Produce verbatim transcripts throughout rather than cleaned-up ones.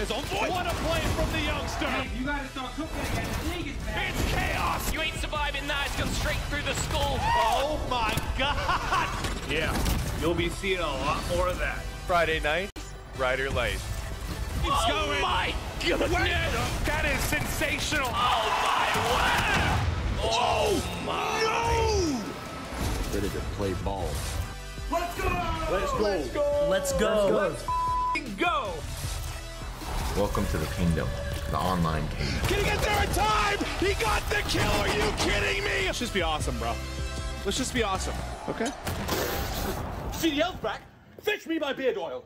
There's a what a play from the youngster. You gotta start cooking again. The league is bad. It's chaos. You ain't surviving that. It's gone straight through the skull. Oh my God. Yeah, you'll be seeing a lot more of that. Friday night, Rider Light. It's oh going. my goodness. That is sensational. Oh my word. Oh my. No. Ready to play ball. Let's go. Let's go. Let's go. Let's go. Let's go. Welcome to the kingdom, the online kingdom. Can he get there in time? He got the kill. Are you kidding me? Let's just be awesome, bro. Let's just be awesome. Okay. C D L's back. Fetch me my beard oil.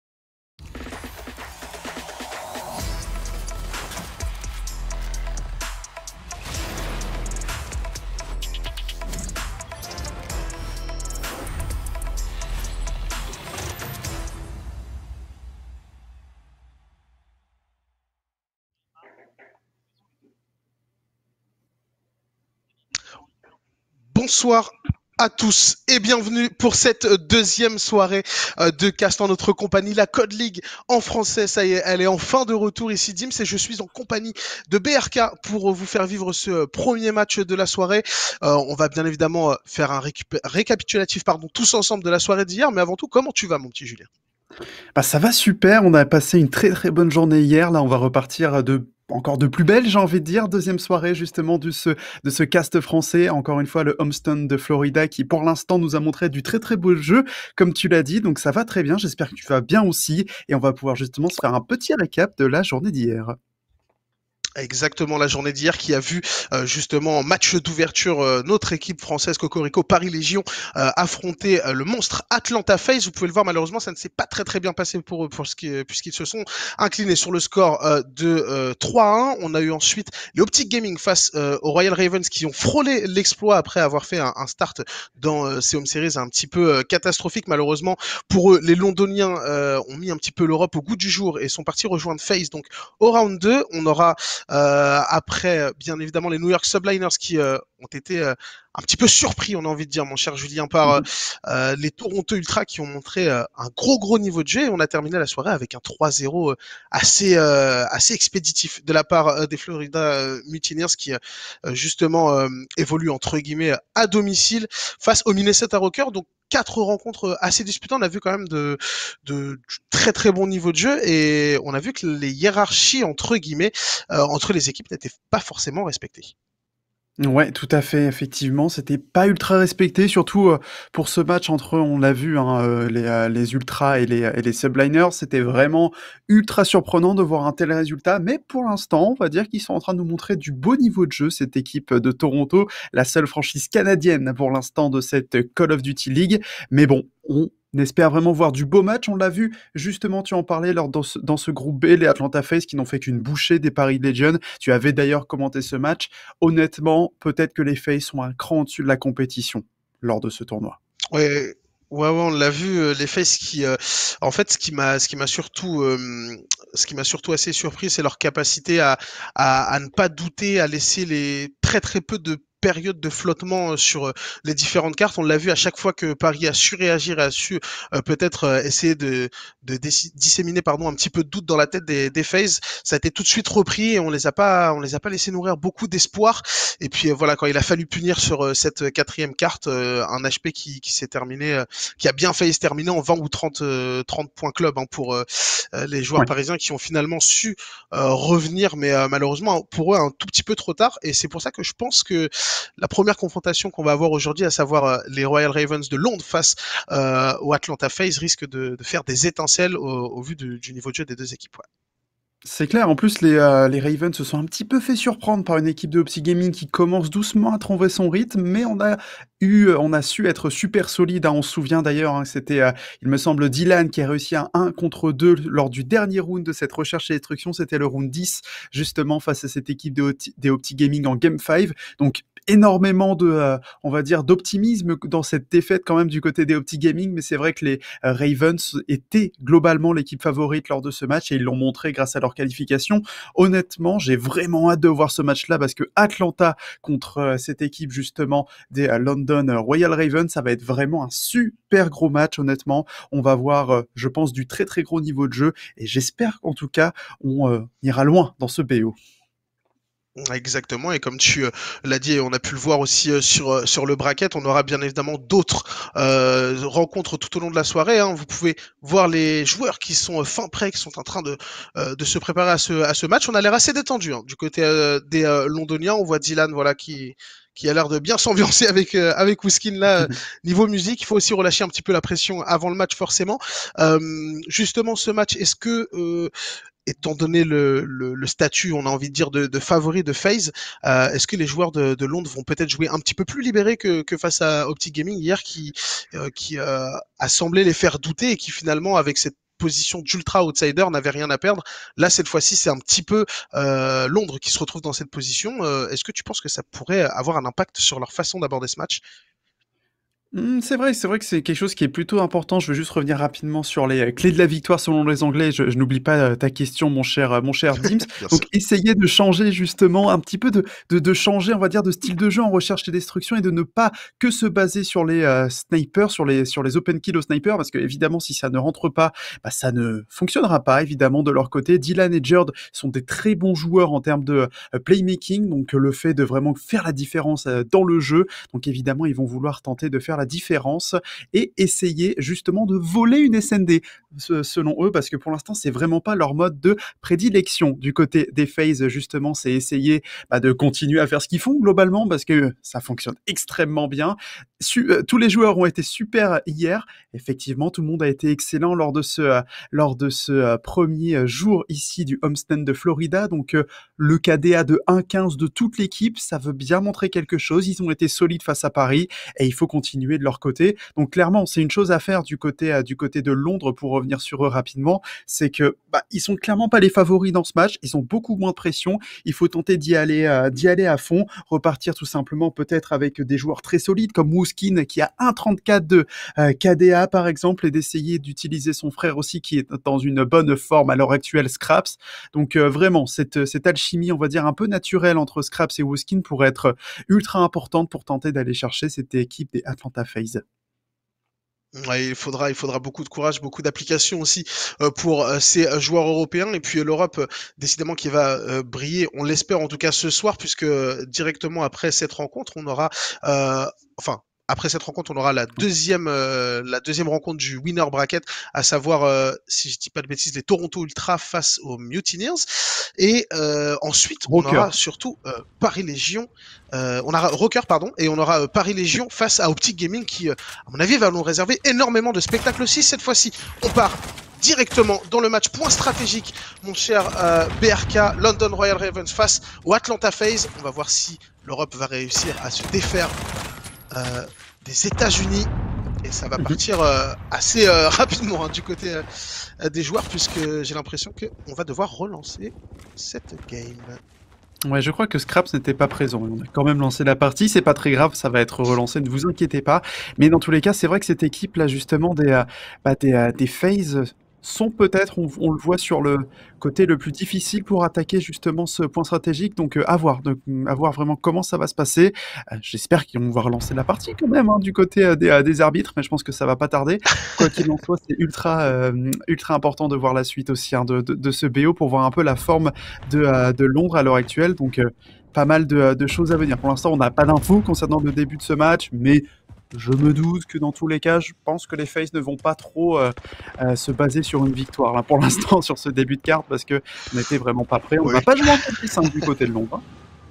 Bonsoir à tous et bienvenue pour cette deuxième soirée de cast en notre compagnie, la Code League en français. Ça y est, elle est enfin de retour ici, Dims, et je suis en compagnie de B R K pour vous faire vivre ce premier match de la soirée. Euh, on va bien évidemment faire un récup- récapitulatif pardon, tous ensemble de la soirée d'hier, mais avant tout, comment tu vas, mon petit Julien ? Bah ça va super, on a passé une très très bonne journée hier, là on va repartir de encore de plus belle, j'ai envie de dire, deuxième soirée justement de ce, de ce cast français, encore une fois le Homestone de Florida qui pour l'instant nous a montré du très très beau jeu, comme tu l'as dit, donc ça va très bien, j'espère que tu vas bien aussi, et on va pouvoir justement se faire un petit récap de la journée d'hier. Exactement, la journée d'hier qui a vu euh, justement en match d'ouverture euh, notre équipe française Cocorico Paris Légion euh, affronter euh, le monstre Atlanta FaZe. Vous pouvez le voir, malheureusement ça ne s'est pas très très bien passé pour eux pour ce qui, puisqu'ils se sont inclinés sur le score euh, de euh, trois à un. On a eu ensuite les Optic Gaming face euh, aux Royal Ravens qui ont frôlé l'exploit après avoir fait un, un start dans euh, ces home series un petit peu euh, catastrophique. Malheureusement pour eux, les Londoniens euh, ont mis un petit peu l'Europe au goût du jour et sont partis rejoindre FaZe. Donc au round deux, on aura Euh, après, bien évidemment, les New York Subliners qui euh, ont été euh, un petit peu surpris, on a envie de dire, mon cher Julien, par euh, euh, les Toronto Ultra qui ont montré euh, un gros gros niveau de jeu. Et on a terminé la soirée avec un trois zéro euh, assez euh, assez expéditif de la part euh, des Florida euh, Mutineers qui euh, justement euh, évoluent entre guillemets à domicile face aux Minnesota Rockers. Donc quatre rencontres assez disputées, on a vu quand même de, de, de très très bon niveau de jeu et on a vu que les hiérarchies entre guillemets euh, entre les équipes n'étaient pas forcément respectées. Ouais, tout à fait, effectivement, c'était pas ultra respecté, surtout euh, pour ce match entre, on l'a vu, hein, euh, les, euh, les Ultras et les, et les Subliners, c'était vraiment ultra surprenant de voir un tel résultat, mais pour l'instant, on va dire qu'ils sont en train de nous montrer du beau niveau de jeu, cette équipe de Toronto, la seule franchise canadienne pour l'instant de cette Call of Duty League, mais bon, on On espère vraiment voir du beau match. On l'a vu, justement, tu en parlais lors, dans, ce, dans ce groupe B, les Atlanta FaZe qui n'ont fait qu'une bouchée des Paris Legion. Tu avais d'ailleurs commenté ce match. Honnêtement, peut-être que les FaZe sont un cran au-dessus de la compétition lors de ce tournoi. Ouais. Ouais, ouais, on l'a vu, euh, les FaZe qui, euh, en fait, ce qui m'a, ce qui m'a surtout, euh, ce qui m'a surtout assez surpris, c'est leur capacité à, à, à ne pas douter, à laisser les très très peu de période de flottement sur les différentes cartes. On l'a vu à chaque fois que Paris a su réagir et a su euh, peut-être euh, essayer de, de dé- disséminer pardon, un petit peu de doute dans la tête des, des FaZe. Ça a été tout de suite repris et on les a pas, on les a pas laissé nourrir beaucoup d'espoir. Et puis euh, voilà, quand il a fallu punir sur euh, cette quatrième carte, euh, un H P qui, qui s'est terminé, euh, qui a bien failli se terminer en vingt ou trente, euh, trente points club hein, pour euh, les joueurs ouais. parisiens qui ont finalement su euh, revenir, mais euh, malheureusement pour eux un tout petit peu trop tard. Et c'est pour ça que je pense que la première confrontation qu'on va avoir aujourd'hui, à savoir euh, les Royal Ravens de Londres face euh, au Atlanta FaZe, risque de, de faire des étincelles au, au vu de, du niveau de jeu des deux équipes. Ouais. C'est clair, en plus les, euh, les Ravens se sont un petit peu fait surprendre par une équipe de Optic Gaming qui commence doucement à trouver son rythme, mais on a eu, on a su être super solide, hein. On se souvient d'ailleurs, hein, c'était, euh, il me semble, Dylan qui a réussi un un contre deux lors du dernier round de cette recherche et destruction, c'était le round dix, justement face à cette équipe de, des Optic Gaming en Game cinq, donc énormément de, euh, on va dire, d'optimisme dans cette défaite quand même du côté des Optic Gaming, mais c'est vrai que les euh, Ravens étaient globalement l'équipe favorite lors de ce match et ils l'ont montré grâce à leur qualification. Honnêtement, j'ai vraiment hâte de voir ce match-là parce que Atlanta contre euh, cette équipe justement des euh, London London Royal Ravens. Ça va être vraiment un super gros match, honnêtement. On va voir, euh, je pense, du très très gros niveau de jeu et j'espère qu'en tout cas, on euh, ira loin dans ce B O. Exactement, et comme tu euh, l'as dit, on a pu le voir aussi euh, sur euh, sur le bracket, on aura bien évidemment d'autres euh, rencontres tout au long de la soirée. Hein. Vous pouvez voir les joueurs qui sont euh, fin prêts, qui sont en train de euh, de se préparer à ce à ce match. On a l'air assez détendu hein, du côté euh, des euh, Londoniens. On voit Dylan, voilà, qui qui a l'air de bien s'ambiancer avec euh, avec Wuskin là. Niveau musique, il faut aussi relâcher un petit peu la pression avant le match forcément. Euh, justement, ce match, est-ce que euh, étant donné le, le, le statut, on a envie de dire, de, de favori de FaZe, euh, est-ce que les joueurs de, de Londres vont peut-être jouer un petit peu plus libérés que, que face à Optic Gaming hier, qui, euh, qui euh, a semblé les faire douter et qui finalement, avec cette position d'ultra outsider, n'avait rien à perdre. Là, cette fois-ci, c'est un petit peu euh, Londres qui se retrouve dans cette position. Euh, est-ce que tu penses que ça pourrait avoir un impact sur leur façon d'aborder ce match ? Mmh, c'est vrai, c'est vrai que c'est quelque chose qui est plutôt important. Je veux juste revenir rapidement sur les euh, clés de la victoire selon les Anglais. Je, je n'oublie pas euh, ta question, mon cher, euh, mon cher Dims. Donc, essayer de changer justement un petit peu de, de, de changer, on va dire, de style de jeu en recherche et destruction et de ne pas que se baser sur les euh, snipers, sur les, sur les open kills aux snipers, parce que évidemment, si ça ne rentre pas, bah, ça ne fonctionnera pas, évidemment, de leur côté. Dylan et Jerd sont des très bons joueurs en termes de euh, playmaking, donc euh, le fait de vraiment faire la différence euh, dans le jeu. Donc, évidemment, ils vont vouloir tenter de faire la différence et essayer justement de voler une S N D selon eux, parce que pour l'instant c'est vraiment pas leur mode de prédilection du côté des FaZe. Justement, c'est essayer bah, de continuer à faire ce qu'ils font globalement, parce que ça fonctionne extrêmement bien. Su- euh, tous les joueurs ont été super hier, effectivement tout le monde a été excellent lors de ce, euh, lors de ce euh, premier jour ici du homestand de Florida. Donc euh, le K D A de un quinze de toute l'équipe, ça veut bien montrer quelque chose. Ils ont été solides face à Paris et il faut continuer de leur côté. Donc clairement, c'est une chose à faire du côté euh, du côté de Londres, pour revenir sur eux rapidement, c'est que bah, ils sont clairement pas les favoris dans ce match. Ils ont beaucoup moins de pression. Il faut tenter d'y aller euh, d'y aller à fond, repartir tout simplement peut-être avec des joueurs très solides comme Wuskin qui a un virgule trente-quatre de euh, K D A par exemple, et d'essayer d'utiliser son frère aussi qui est dans une bonne forme à l'heure actuelle, Scraps. Donc euh, vraiment cette cette alchimie, on va dire un peu naturelle entre Scraps et Wuskin pourrait être ultra importante pour tenter d'aller chercher cette équipe des Atlanta FaZe. Ouais, il faudra, il faudra beaucoup de courage, beaucoup d'application aussi euh, pour euh, ces euh, joueurs européens. Et puis euh, l'Europe, euh, décidément, qui va euh, briller, on l'espère en tout cas ce soir, puisque euh, directement après cette rencontre, on aura, euh, enfin, après cette rencontre, on aura la deuxième, euh, la deuxième rencontre du winner bracket, à savoir, euh, si je dis pas de bêtises, les Toronto Ultra face aux Mutineers. Et euh, ensuite, on Rocker. aura surtout euh, Paris Légion. Euh, on aura Rocker, pardon, et on aura euh, Paris Légion face à Optic Gaming, qui, euh, à mon avis, va nous réserver énormément de spectacles aussi. Cette fois-ci, on part directement dans le match point stratégique, mon cher euh, B R K, London Royal Ravens face au Atlanta FaZe. On va voir si l'Europe va réussir à se défaire euh, des États-Unis, et ça va partir euh, assez euh, rapidement hein, du côté euh, des joueurs, puisque j'ai l'impression qu'on va devoir relancer cette game. Ouais, je crois que Scraps n'était pas présent. On a quand même lancé la partie, c'est pas très grave, ça va être relancé, ne vous inquiétez pas. Mais dans tous les cas, c'est vrai que cette équipe-là, justement, des, euh, bah, des, euh, des FaZe sont peut-être, on, on le voit sur le côté le plus difficile pour attaquer justement ce point stratégique. Donc euh, à voir, donc, à voir vraiment comment ça va se passer. Euh, J'espère qu'ils vont voir relancer la partie quand même hein, du côté euh, des, euh, des arbitres, mais je pense que ça va pas tarder. Quoi qu'il en soit, c'est ultra, euh, ultra important de voir la suite aussi hein, de, de, de ce B O pour voir un peu la forme de, euh, de Londres à l'heure actuelle. Donc euh, pas mal de, de choses à venir. Pour l'instant, on n'a pas d'infos concernant le début de ce match, mais je me doute que dans tous les cas, je pense que les FaZe ne vont pas trop euh, euh, se baser sur une victoire là, pour l'instant sur ce début de carte, parce qu'on n'était vraiment pas prêt. On Oui. va pas jouer en top dix hein, du côté de Londres. Hein.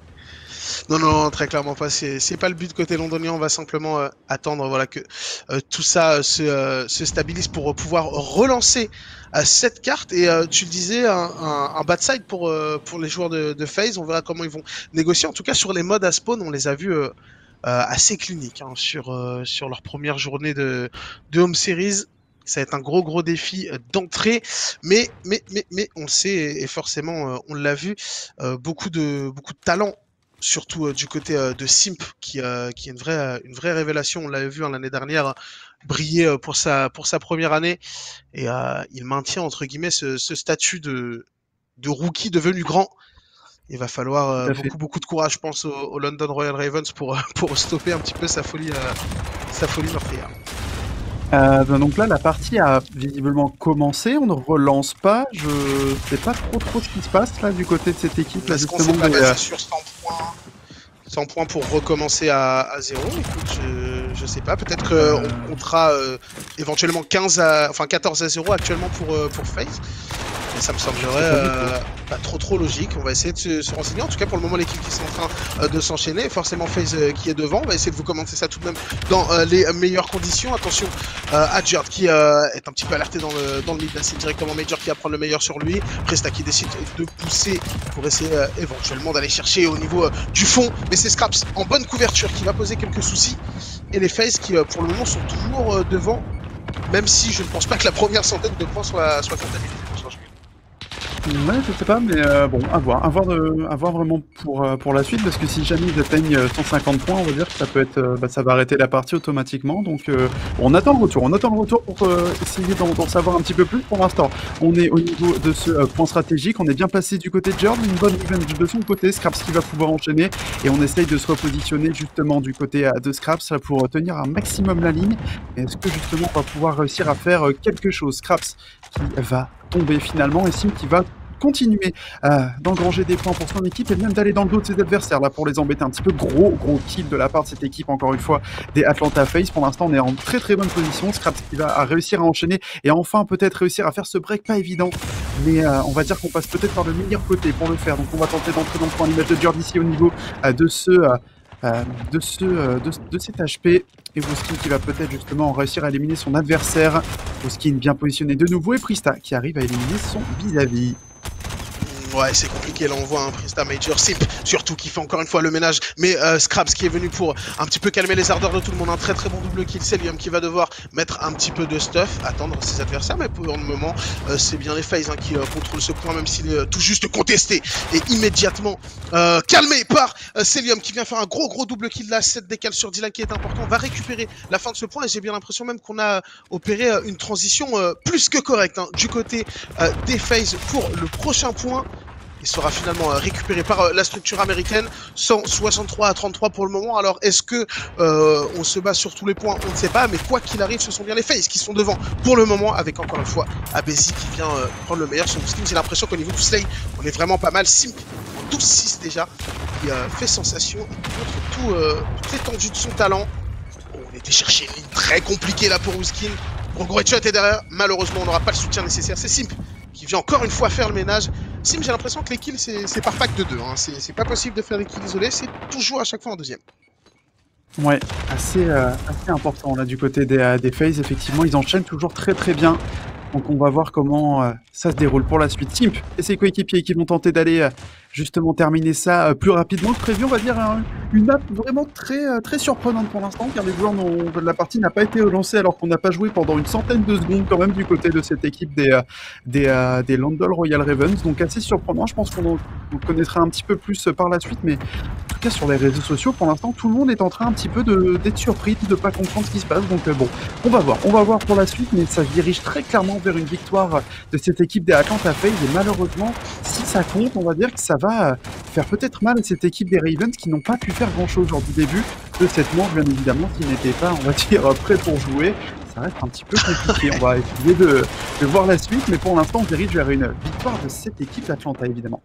Non, non, très clairement pas. C'est, c'est pas le but côté londonien. On va simplement euh, attendre, voilà, que euh, tout ça euh, se, euh, se stabilise pour euh, pouvoir relancer euh, cette carte. Et euh, tu le disais, un, un, un bad side pour euh, pour les joueurs de, de FaZe. On verra comment ils vont négocier. En tout cas, sur les modes à spawn, on les a vus euh, euh, assez cliniques hein, sur euh, sur leur première journée de de home series. Ça va être un gros gros défi euh, d'entrée, mais mais mais mais on le sait et, et forcément euh, on l'a vu, euh, beaucoup de beaucoup de talent. Surtout euh, du côté euh, de Simp, qui, euh, qui est une vraie, euh, une vraie révélation. On l'avait vu hein, l'année dernière euh, briller euh, pour, sa, pour sa première année. Et euh, il maintient, entre guillemets, ce, ce statut de, de rookie devenu grand. il va falloir euh, beaucoup, beaucoup de courage, je pense, au, au London Royal Ravens pour, pour stopper un petit peu sa folie, euh, sa folie meurtrière. Euh, ben donc là, la partie a visiblement commencé, on ne relance pas, je sais pas trop trop ce qui se passe là du côté de cette équipe. Là, Est-ce qu'on justement, s'est pas des, basé euh, sur cent points, cent points pour recommencer à, à zéro? Écoute, je, je sais pas, peut-être qu'on euh... comptera euh, éventuellement quinze à, enfin quatorze à zéro actuellement pour, euh, pour FaZe. Mais ça me semblerait euh, pas trop trop logique. On va essayer de se, se renseigner. En tout cas, pour le moment, l'équipe qui est en train euh, de s'enchaîner, forcément FaZe euh, qui est devant. On va essayer de vous commenter ça tout de même dans euh, les meilleures conditions. Attention euh, à Jerd qui euh, est un petit peu alerté dans le, dans le mid. C'est directement Major qui va prendre le meilleur sur lui. Presta qui décide de pousser pour essayer euh, éventuellement d'aller chercher au niveau euh, du fond. Mais c'est Skrapz en bonne couverture qui va poser quelques soucis. Et les FaZe qui, euh, pour le moment, sont toujours euh, devant. Même si je ne pense pas que la première centaine de points soit, soit comptabilisée. Ouais, je sais pas, mais euh, bon, à voir, à voir, de, à voir vraiment pour, euh, pour la suite, parce que si jamais ils atteignent cent cinquante points, on va dire que ça peut être, euh, bah, ça va arrêter la partie automatiquement, donc euh, on attend le retour, on attend le retour pour euh, essayer d'en savoir un petit peu plus. Pour l'instant, on est au niveau de ce euh, point stratégique, on est bien placé du côté de Jerd, une bonne revenge de son côté, Skrapz qui va pouvoir enchaîner, et on essaye de se repositionner justement du côté euh, de Skrapz pour tenir un maximum la ligne. Est-ce que justement on va pouvoir réussir à faire euh, quelque chose? Skrapz qui va tomber finalement, et Sim qui va continuer euh, d'engranger des points pour son équipe et même d'aller dans le dos de ses adversaires là pour les embêter un petit peu. Gros gros kill de la part de cette équipe, encore une fois, des Atlanta FaZe. Pour l'instant on est en très très bonne position. Skrapz qui va réussir à enchaîner et enfin peut-être réussir à faire ce break, pas évident, mais euh, on va dire qu'on passe peut-être par le meilleur côté pour le faire. Donc on va tenter d'entrer dans le point d'image de Jerd ici au niveau euh, de ce euh, euh, de ce euh, de, de cet H P. Et Woskin qui va peut-être justement réussir à éliminer son adversaire. Woskin bien positionné de nouveau et Prista qui arrive à éliminer son vis-à-vis. Ouais, c'est compliqué, là on voit un Prista Major, Simp surtout qui fait encore une fois le ménage, mais euh, Skrapz qui est venu pour un petit peu calmer les ardeurs de tout le monde, un très très bon double kill. Cellium qui va devoir mettre un petit peu de stuff, attendre ses adversaires, mais pour le moment euh, c'est bien les FaZe hein, qui euh, contrôlent ce point, même s'il est euh, tout juste contesté et immédiatement euh, calmé par euh, Cellium qui vient faire un gros gros double kill là, sept décales sur Dylan qui est important, va récupérer la fin de ce point et j'ai bien l'impression même qu'on a opéré euh, une transition euh, plus que correcte hein, du côté euh, des FaZe pour le prochain point. Il sera finalement récupéré par la structure américaine, cent soixante-trois à trente-trois pour le moment. Alors est-ce que euh, on se bat sur tous les points? On ne sait pas, mais quoi qu'il arrive, ce sont bien les FaZe qui sont devant pour le moment, avec encore une fois Abezi qui vient euh, prendre le meilleur sur Woskin. J'ai l'impression qu'au niveau du Slay, on est vraiment pas mal. Simp en douze six déjà, qui euh, fait sensation, il montre tout, euh, toute l'étendue de son talent. On était chercher une ligne très compliquée là pour Woskin. Goretzka était derrière, malheureusement on n'aura pas le soutien nécessaire. C'est Simp qui vient encore une fois faire le ménage. Sim, j'ai l'impression que les kills c'est par pack de deux, hein. C'est pas possible de faire des kills isolés, c'est toujours à chaque fois en deuxième. Ouais, assez, euh, assez important là du côté des, euh, des FaZe, effectivement ils enchaînent toujours très très bien. Donc on va voir comment euh, ça se déroule pour la suite. Simp et ses coéquipiers qui vont tenter d'aller euh, justement terminer ça euh, plus rapidement que prévu. On va dire hein, une map vraiment très, euh, très surprenante pour l'instant, car les joueurs de la partie n'a pas été relancé alors qu'on n'a pas joué pendant une centaine de secondes quand même du côté de cette équipe des, euh, des, euh, des London Royal Ravens. Donc assez surprenant, je pense qu'on connaîtra un petit peu plus par la suite, mais en tout cas sur les réseaux sociaux pour l'instant tout le monde est en train un petit peu d'être surpris, de ne pas comprendre ce qui se passe. Donc euh, bon, on va voir, on va voir pour la suite, mais ça se dirige très clairement vers une victoire de cette équipe des Atlanta FaZe et malheureusement si ça compte on va dire que ça va faire peut-être mal à cette équipe des Ravens qui n'ont pas pu faire grand chose lors du début de cette manche, bien évidemment s'ils n'étaient pas on va dire prêts pour jouer. Ça reste un petit peu compliqué, on va essayer de, de voir la suite, mais pour l'instant on dirige vers une victoire de cette équipe d'Atlanta évidemment.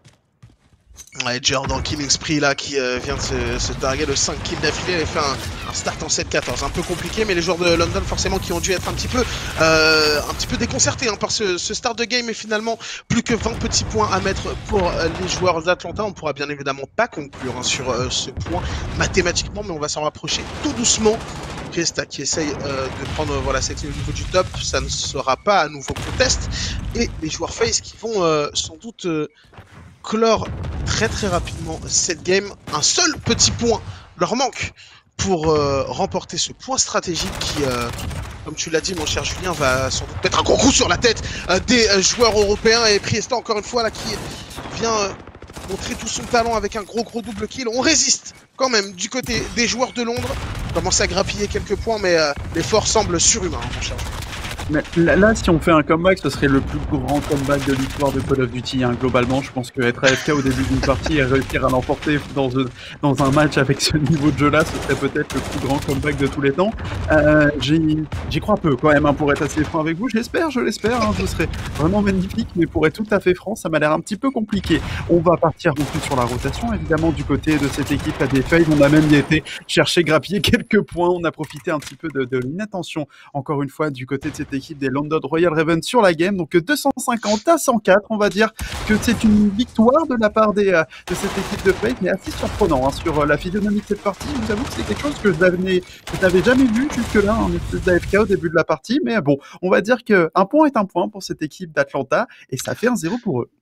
Ouais, Jerd en killing spree là qui euh, vient de se, se targuer de cinq kills d'affilée, avait fait un, un start en sept quatorze, un peu compliqué, mais les joueurs de London forcément qui ont dû être un petit peu euh, un petit peu déconcertés hein, par ce, ce start de game et finalement plus que vingt petits points à mettre pour euh, les joueurs d'Atlanta. On pourra bien évidemment pas conclure hein, sur euh, ce point mathématiquement, mais on va s'en rapprocher tout doucement. Presta qui essaye euh, de prendre euh, voilà, cette ligne au niveau du top, ça ne sera pas à nouveau contest, et les joueurs FaZe qui vont euh, sans doute euh, clore très très rapidement cette game. Un seul petit point leur manque pour euh, remporter ce point stratégique qui, euh, comme tu l'as dit mon cher Julien, va sans doute mettre un gros coup sur la tête euh, des euh, joueurs européens. Et Presta encore une fois là qui vient euh, montrer tout son talent avec un gros gros double kill. On résiste quand même du côté des joueurs de Londres. On commence à grappiller quelques points, mais euh, l'effort semble surhumain hein, mon cher Julien. Mais là, là, si on fait un comeback, ce serait le plus grand comeback de l'histoire de Call of Duty. Hein. Globalement, je pense qu'être A F K au début d'une partie et réussir à l'emporter dans, un- dans un match avec ce niveau de jeu-là, ce serait peut-être le plus grand comeback de tous les temps. Euh, j'y, j'y crois peu quand même, hein, pour être assez franc avec vous. Je l'espère, je l'espère. Hein, ce serait vraiment magnifique, mais pour être tout à fait franc, ça m'a l'air un petit peu compliqué. On va partir ensuite sur la rotation, évidemment, du côté de cette équipe A D F A. On a même été chercher, grappiller quelques points. On a profité un petit peu de, de l'inattention, encore une fois, du côté de cette équipe des London Royal Ravens sur la game. Donc deux cent cinquante à cent quatre, on va dire que c'est une victoire de la part des, euh, de cette équipe de Fake, mais assez surprenant hein, sur euh, la physionomie de cette partie. Je vous avoue que c'est quelque chose que je n'avais, je n'avais jamais vu jusque-là, un espèce d'A F K au début de la partie. Mais bon, on va dire qu'un point est un point pour cette équipe d'Atlanta et ça fait un zéro pour eux.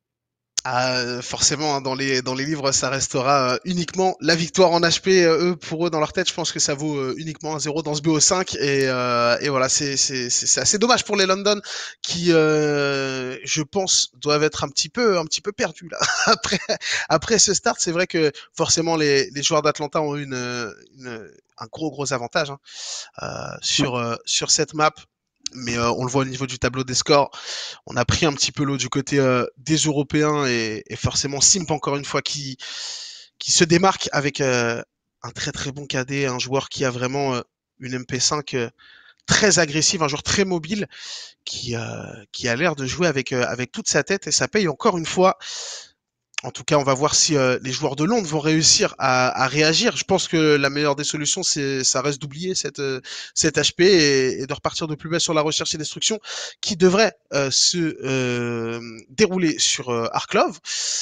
Ah, forcément, hein, dans les dans les livres, ça restera euh, uniquement la victoire en H P. euh, eux, pour eux, dans leur tête, je pense que ça vaut euh, uniquement un zéro dans ce B O cinq. Et, euh, et voilà, c'est c'est c'est c'est assez dommage pour les London qui, euh, je pense, doivent être un petit peu un petit peu perdus là. Après après ce start, c'est vrai que forcément les les joueurs d'Atlanta ont eu une, une un gros gros avantage hein, euh, sur euh, sur cette map. Mais euh, on le voit au niveau du tableau des scores, on a pris un petit peu l'eau du côté euh, des Européens et, et forcément Simp encore une fois qui qui se démarque avec euh, un très très bon K D, un joueur qui a vraiment euh, une M P cinq euh, très agressive, un joueur très mobile qui euh, qui a l'air de jouer avec euh, avec toute sa tête et ça paye encore une fois. En tout cas, on va voir si euh, les joueurs de Londres vont réussir à, à réagir. Je pense que la meilleure des solutions, c'est, ça reste d'oublier cette, euh, cette H P et, et de repartir de plus belle sur la recherche et destruction qui devrait euh, se euh, dérouler sur euh, Arklov.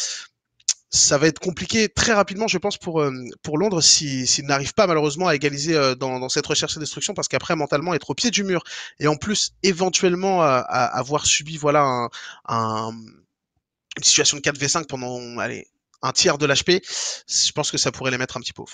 Ça va être compliqué très rapidement, je pense, pour euh, pour Londres si s'ils n'arrivent pas malheureusement à égaliser euh, dans, dans cette recherche et destruction, parce qu'après mentalement être au pied du mur et en plus éventuellement à, à avoir subi voilà un, un une situation de quatre v cinq pendant allez, un tiers de l'H P, je pense que ça pourrait les mettre un petit peu au fond.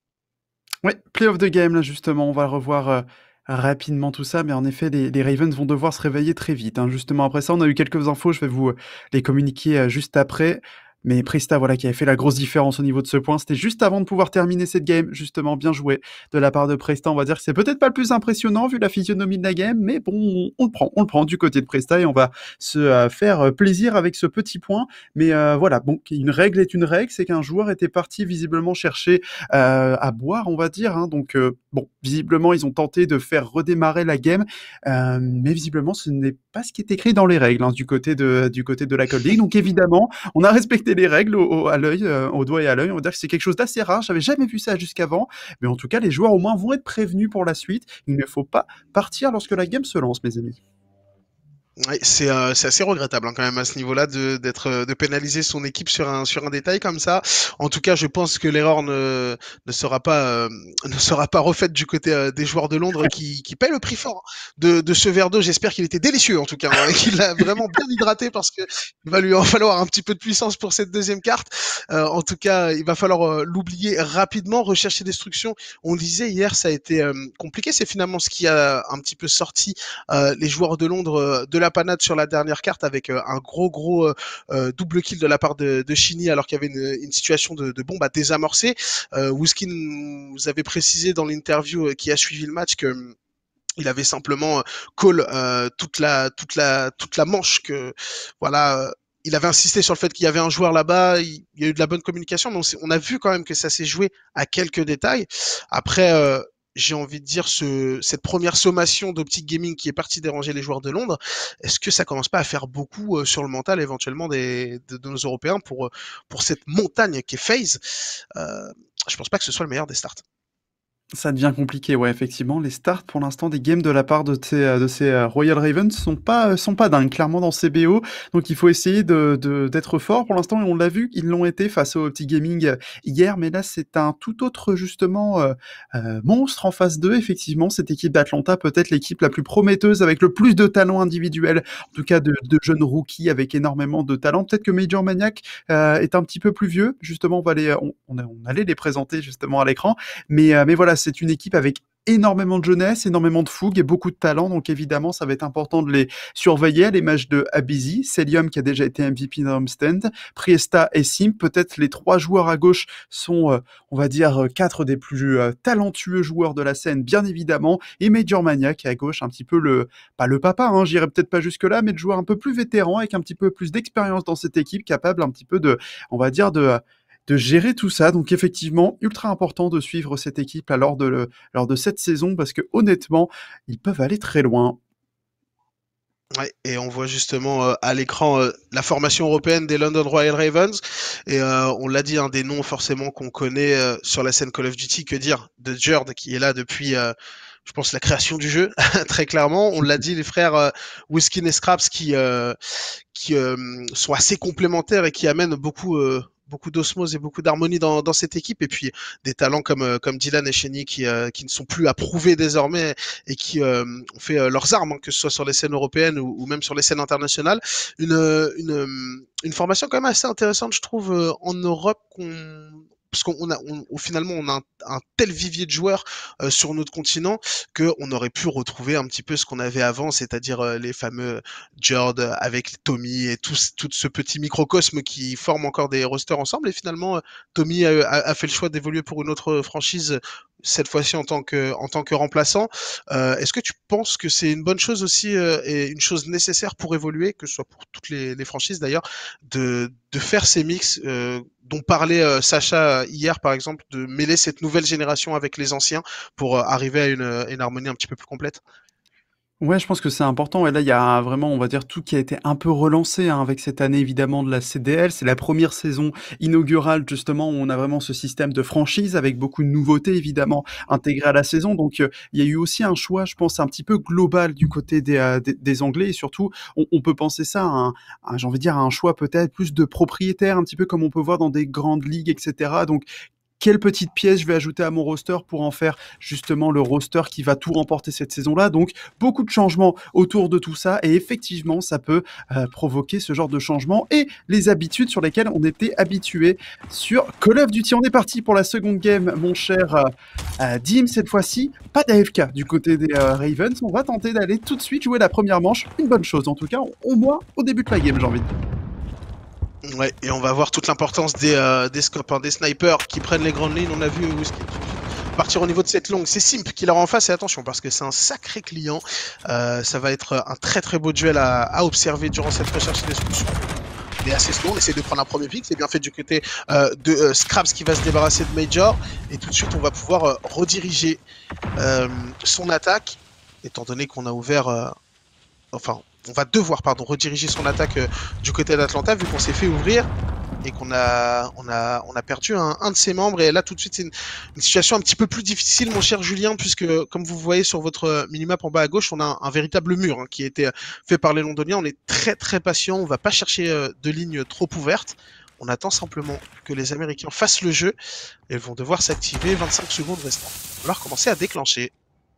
Oui, play of the game, là, justement, on va revoir euh, rapidement tout ça, mais en effet, les, les Ravens vont devoir se réveiller très vite. Hein. Justement, après ça, on a eu quelques infos, je vais vous euh, les communiquer euh, juste après. Mais Prista, voilà, qui avait fait la grosse différence au niveau de ce point, c'était juste avant de pouvoir terminer cette game, justement, bien joué de la part de Presta. On va dire que c'est peut-être pas le plus impressionnant vu la physionomie de la game, mais bon, on, on le prend, on le prend du côté de Presta et on va se euh, faire plaisir avec ce petit point. Mais euh, voilà, bon, une règle est une règle, c'est qu'un joueur était parti visiblement chercher euh, à boire, on va dire. Hein, donc euh, bon, visiblement, ils ont tenté de faire redémarrer la game, euh, mais visiblement, ce n'est pas ce qui est écrit dans les règles hein, du côté de du côté de la Cold League. Donc évidemment, on a respecté les règles au, au, à l'œil, euh, au doigt et à l'œil. On va dire que c'est quelque chose d'assez rare. J'avais jamais vu ça jusqu'avant. Mais en tout cas, les joueurs au moins vont être prévenus pour la suite. Il ne faut pas partir lorsque la game se lance, mes amis. Ouais, c'est euh, c'est assez regrettable hein, quand même à ce niveau-là de d'être euh, de pénaliser son équipe sur un sur un détail comme ça. En tout cas, je pense que l'erreur ne ne sera pas euh, ne sera pas refaite du côté euh, des joueurs de Londres qui qui paient le prix fort de de ce verre d'eau. J'espère qu'il était délicieux en tout cas, hein, qu'il l'a vraiment bien hydraté parce que il va lui en falloir un petit peu de puissance pour cette deuxième carte. Euh, en tout cas, il va falloir euh, l'oublier rapidement. Recherche et destruction. On le disait hier, ça a été euh, compliqué. C'est finalement ce qui a un petit peu sorti euh, les joueurs de Londres euh, de la panade sur la dernière carte avec euh, un gros gros euh, double kill de la part de, de Shinny alors qu'il y avait une, une situation de, de bombe à désamorcer. Euh, Wuskin nous avait précisé dans l'interview qui a suivi le match que euh, il avait simplement call euh, toute la toute la toute la manche que voilà. Euh, il avait insisté sur le fait qu'il y avait un joueur là-bas, il, il y a eu de la bonne communication, mais on, on a vu quand même que ça s'est joué à quelques détails. Après. Euh, j'ai envie de dire, ce, cette première sommation d'Optic Gaming qui est partie déranger les joueurs de Londres, est-ce que ça commence pas à faire beaucoup euh, sur le mental éventuellement des, de, de nos Européens pour, pour cette montagne qui est FaZe euh, Je pense pas que ce soit le meilleur des starts. Ça devient compliqué, ouais, effectivement. Les starts, pour l'instant, des games de la part de ces, de ces Royal Ravens sont pas, sont pas dingues, clairement, dans ces B O. Donc, il faut essayer de, de, d'être fort. Pour l'instant, on l'a vu, ils l'ont été face au Optic Gaming hier, mais là, c'est un tout autre, justement, euh, euh, monstre en phase deux. Effectivement, cette équipe d'Atlanta, peut-être l'équipe la plus prometteuse, avec le plus de talent individuel, en tout cas de, de jeunes rookies avec énormément de talent. Peut-être que Major Maniac euh, est un petit peu plus vieux. Justement, on va les, on, on allait les présenter, justement, à l'écran. Mais, euh, mais voilà, c'est une équipe avec énormément de jeunesse, énormément de fougue et beaucoup de talent, donc évidemment ça va être important de les surveiller à l'image de Abizi, Celium qui a déjà été M V P dans Homestand, Priesta et Simp, peut-être les trois joueurs à gauche sont, euh, on va dire, euh, quatre des plus euh, talentueux joueurs de la scène, bien évidemment, et Major Mania qui est à gauche, un petit peu le, pas le papa, hein, j'irai peut-être pas jusque là, mais le joueur un peu plus vétéran avec un petit peu plus d'expérience dans cette équipe, capable un petit peu de, on va dire, de... de gérer tout ça. Donc effectivement, ultra important de suivre cette équipe là, lors, de le, lors de cette saison, parce que honnêtement, ils peuvent aller très loin. Ouais, et on voit justement euh, à l'écran euh, la formation européenne des London Royal Ravens. Et euh, on l'a dit, un des noms forcément qu'on connaît euh, sur la scène Call of Duty, que dire de Jerd qui est là depuis... Euh, je pense la création du jeu, très clairement. On l'a dit, les frères euh, Whiskin et Scraps qui, euh, qui euh, sont assez complémentaires et qui amènent beaucoup... Euh, beaucoup d'osmose et beaucoup d'harmonie dans, dans cette équipe, et puis des talents comme, euh, comme Dylan et Cheney qui, euh, qui ne sont plus à prouver désormais et qui euh, ont fait euh, leurs armes, hein, que ce soit sur les scènes européennes ou, ou même sur les scènes internationales. Une, une, une formation quand même assez intéressante, je trouve, euh, en Europe, qu'on... parce qu'on a, on, on, finalement, on a un, un tel vivier de joueurs euh, sur notre continent qu'on aurait pu retrouver un petit peu ce qu'on avait avant, c'est-à-dire euh, les fameux Jerd avec Tommy et tout, tout ce petit microcosme qui forme encore des rosters ensemble. Et finalement, euh, Tommy a, a, a fait le choix d'évoluer pour une autre franchise, cette fois-ci en tant que, en tant que remplaçant. Euh, est-ce que tu penses que c'est une bonne chose aussi euh, et une chose nécessaire pour évoluer, que ce soit pour toutes les, les franchises d'ailleurs, de, de faire ces mix euh, dont parlait euh, Sacha hier par exemple, de mêler cette nouvelle génération avec les anciens pour euh, arriver à une, une harmonie un petit peu plus complète? Ouais, je pense que c'est important. Et là, il y a vraiment, on va dire, tout qui a été un peu relancé hein, avec cette année, évidemment, de la C D L. C'est la première saison inaugurale, justement, où on a vraiment ce système de franchise avec beaucoup de nouveautés, évidemment, intégrées à la saison. Donc, euh, il y a eu aussi un choix, je pense, un petit peu global du côté des, euh, des, des Anglais. Et surtout, on, on peut penser ça à un, à, j'ai envie de dire, à un choix peut-être plus de propriétaires, un petit peu comme on peut voir dans des grandes ligues, et cetera. Donc, quelle petite pièce je vais ajouter à mon roster pour en faire justement le roster qui va tout remporter cette saison-là. Donc, beaucoup de changements autour de tout ça. Et effectivement, ça peut euh, provoquer ce genre de changement et les habitudes sur lesquelles on était habitué sur Call of Duty. On est parti pour la seconde game, mon cher euh, euh, Dim. Cette fois-ci, pas d'A F K du côté des euh, Ravens. On va tenter d'aller tout de suite jouer la première manche. Une bonne chose, en tout cas, au moins au début de la game, j'ai envie de dire. Ouais, et on va voir toute l'importance des, euh, des scopes, hein, des snipers qui prennent les grandes lignes. On a vu Whisky partir au niveau de cette longue. C'est Simp qui leur en face, et attention parce que c'est un sacré client. Euh, ça va être un très très beau duel à, à observer durant cette recherche et destruction. Il est assez slow, on essaie de prendre un premier pick, c'est bien fait du côté euh, de euh, Scraps qui va se débarrasser de Major. Et tout de suite on va pouvoir euh, rediriger euh, son attaque, étant donné qu'on a ouvert... Euh, enfin... On va devoir pardon, rediriger son attaque euh, du côté d'Atlanta vu qu'on s'est fait ouvrir et qu'on a, on a, on a perdu un, un de ses membres. Et là tout de suite c'est une, une situation un petit peu plus difficile mon cher Julien, puisque comme vous voyez sur votre minimap en bas à gauche, on a un, un véritable mur hein, qui a été fait par les Londoniens. On est très très patient, on va pas chercher euh, de lignes trop ouvertes. On attend simplement que les Américains fassent le jeu et ils vont devoir s'activer. vingt-cinq secondes restant. Il va falloir commencer à déclencher.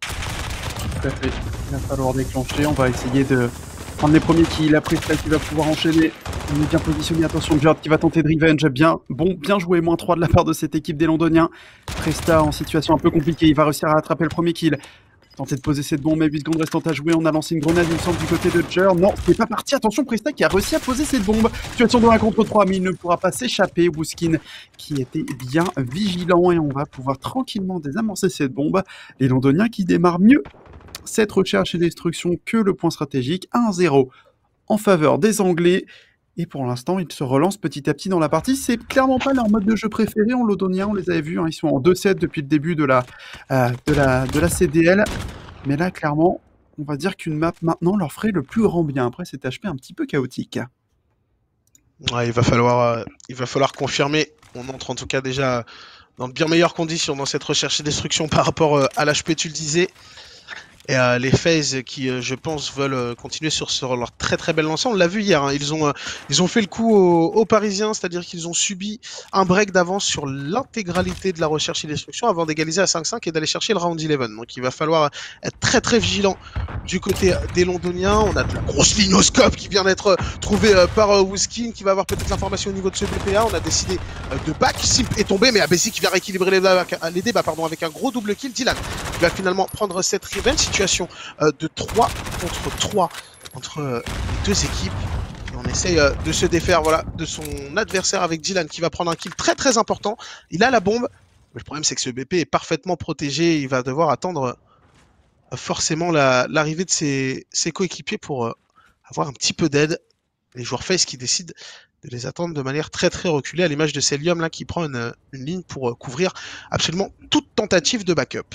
Tout à fait, il va falloir déclencher. On va essayer de prendre les premiers kills, la Priesta qui va pouvoir enchaîner. On est bien positionné, attention, Jerd qui va tenter de revenge. Bien, bon, bien joué, moins trois de la part de cette équipe des Londoniens. Priesta en situation un peu compliquée, il va réussir à attraper le premier kill. Tenter de poser cette bombe, mais huit secondes restantes à jouer. On a lancé une grenade, il me semble, du côté de Jerd. Non, c'est pas parti. Attention, Priesta qui a réussi à poser cette bombe. Situation de un contre trois, mais il ne pourra pas s'échapper. Wuskin qui était bien vigilant et on va pouvoir tranquillement désamorcer cette bombe. Les Londoniens qui démarrent mieux cette recherche et destruction que le point stratégique. un zéro en faveur des Anglais. Et pour l'instant, ils se relancent petit à petit dans la partie. C'est clairement pas leur mode de jeu préféré en Londonien. On les avait vus, hein, ils sont en deux sept depuis le début de la, euh, de, la, de la C D L. Mais là, clairement, on va dire qu'une map maintenant leur ferait le plus grand bien. Après, c'est H P un petit peu chaotique. Ouais, il va falloir, euh, il va falloir confirmer. On entre en tout cas déjà dans de bien meilleures conditions dans cette recherche et destruction par rapport euh, à l'H P, tu le disais. Et euh, les FaZe qui, euh, je pense, veulent euh, continuer sur, sur leur très très belle lancée. On l'a vu hier, hein, ils, ont, euh, ils ont fait le coup aux, aux Parisiens, c'est-à-dire qu'ils ont subi un break d'avance sur l'intégralité de la recherche et destruction avant d'égaliser à cinq cinq et d'aller chercher le round onze. Donc il va falloir être très très vigilant du côté des Londoniens. On a de la grosse ligne au scope qui vient d'être trouvée euh, par euh, Wuskin, qui va avoir peut-être l'information au niveau de ce B P A. On a décidé euh, de back. Simp est tombé, mais Abizi qui vient rééquilibrer les débats, les débats pardon, avec un gros double kill. Dylan Il va finalement prendre cette revenge. Situation euh, de trois contre trois entre euh, les deux équipes. Et on essaye euh, de se défaire voilà, de son adversaire avec Dylan qui va prendre un kill très très important. Il a la bombe. Mais le problème c'est que ce B P est parfaitement protégé. Il va devoir attendre euh, forcément l'arrivée la, de ses, ses coéquipiers pour euh, avoir un petit peu d'aide. Les joueurs face qui décident de les attendre de manière très très reculée, à l'image de Celium là qui prend une, une ligne pour euh, couvrir absolument toute tentative de backup.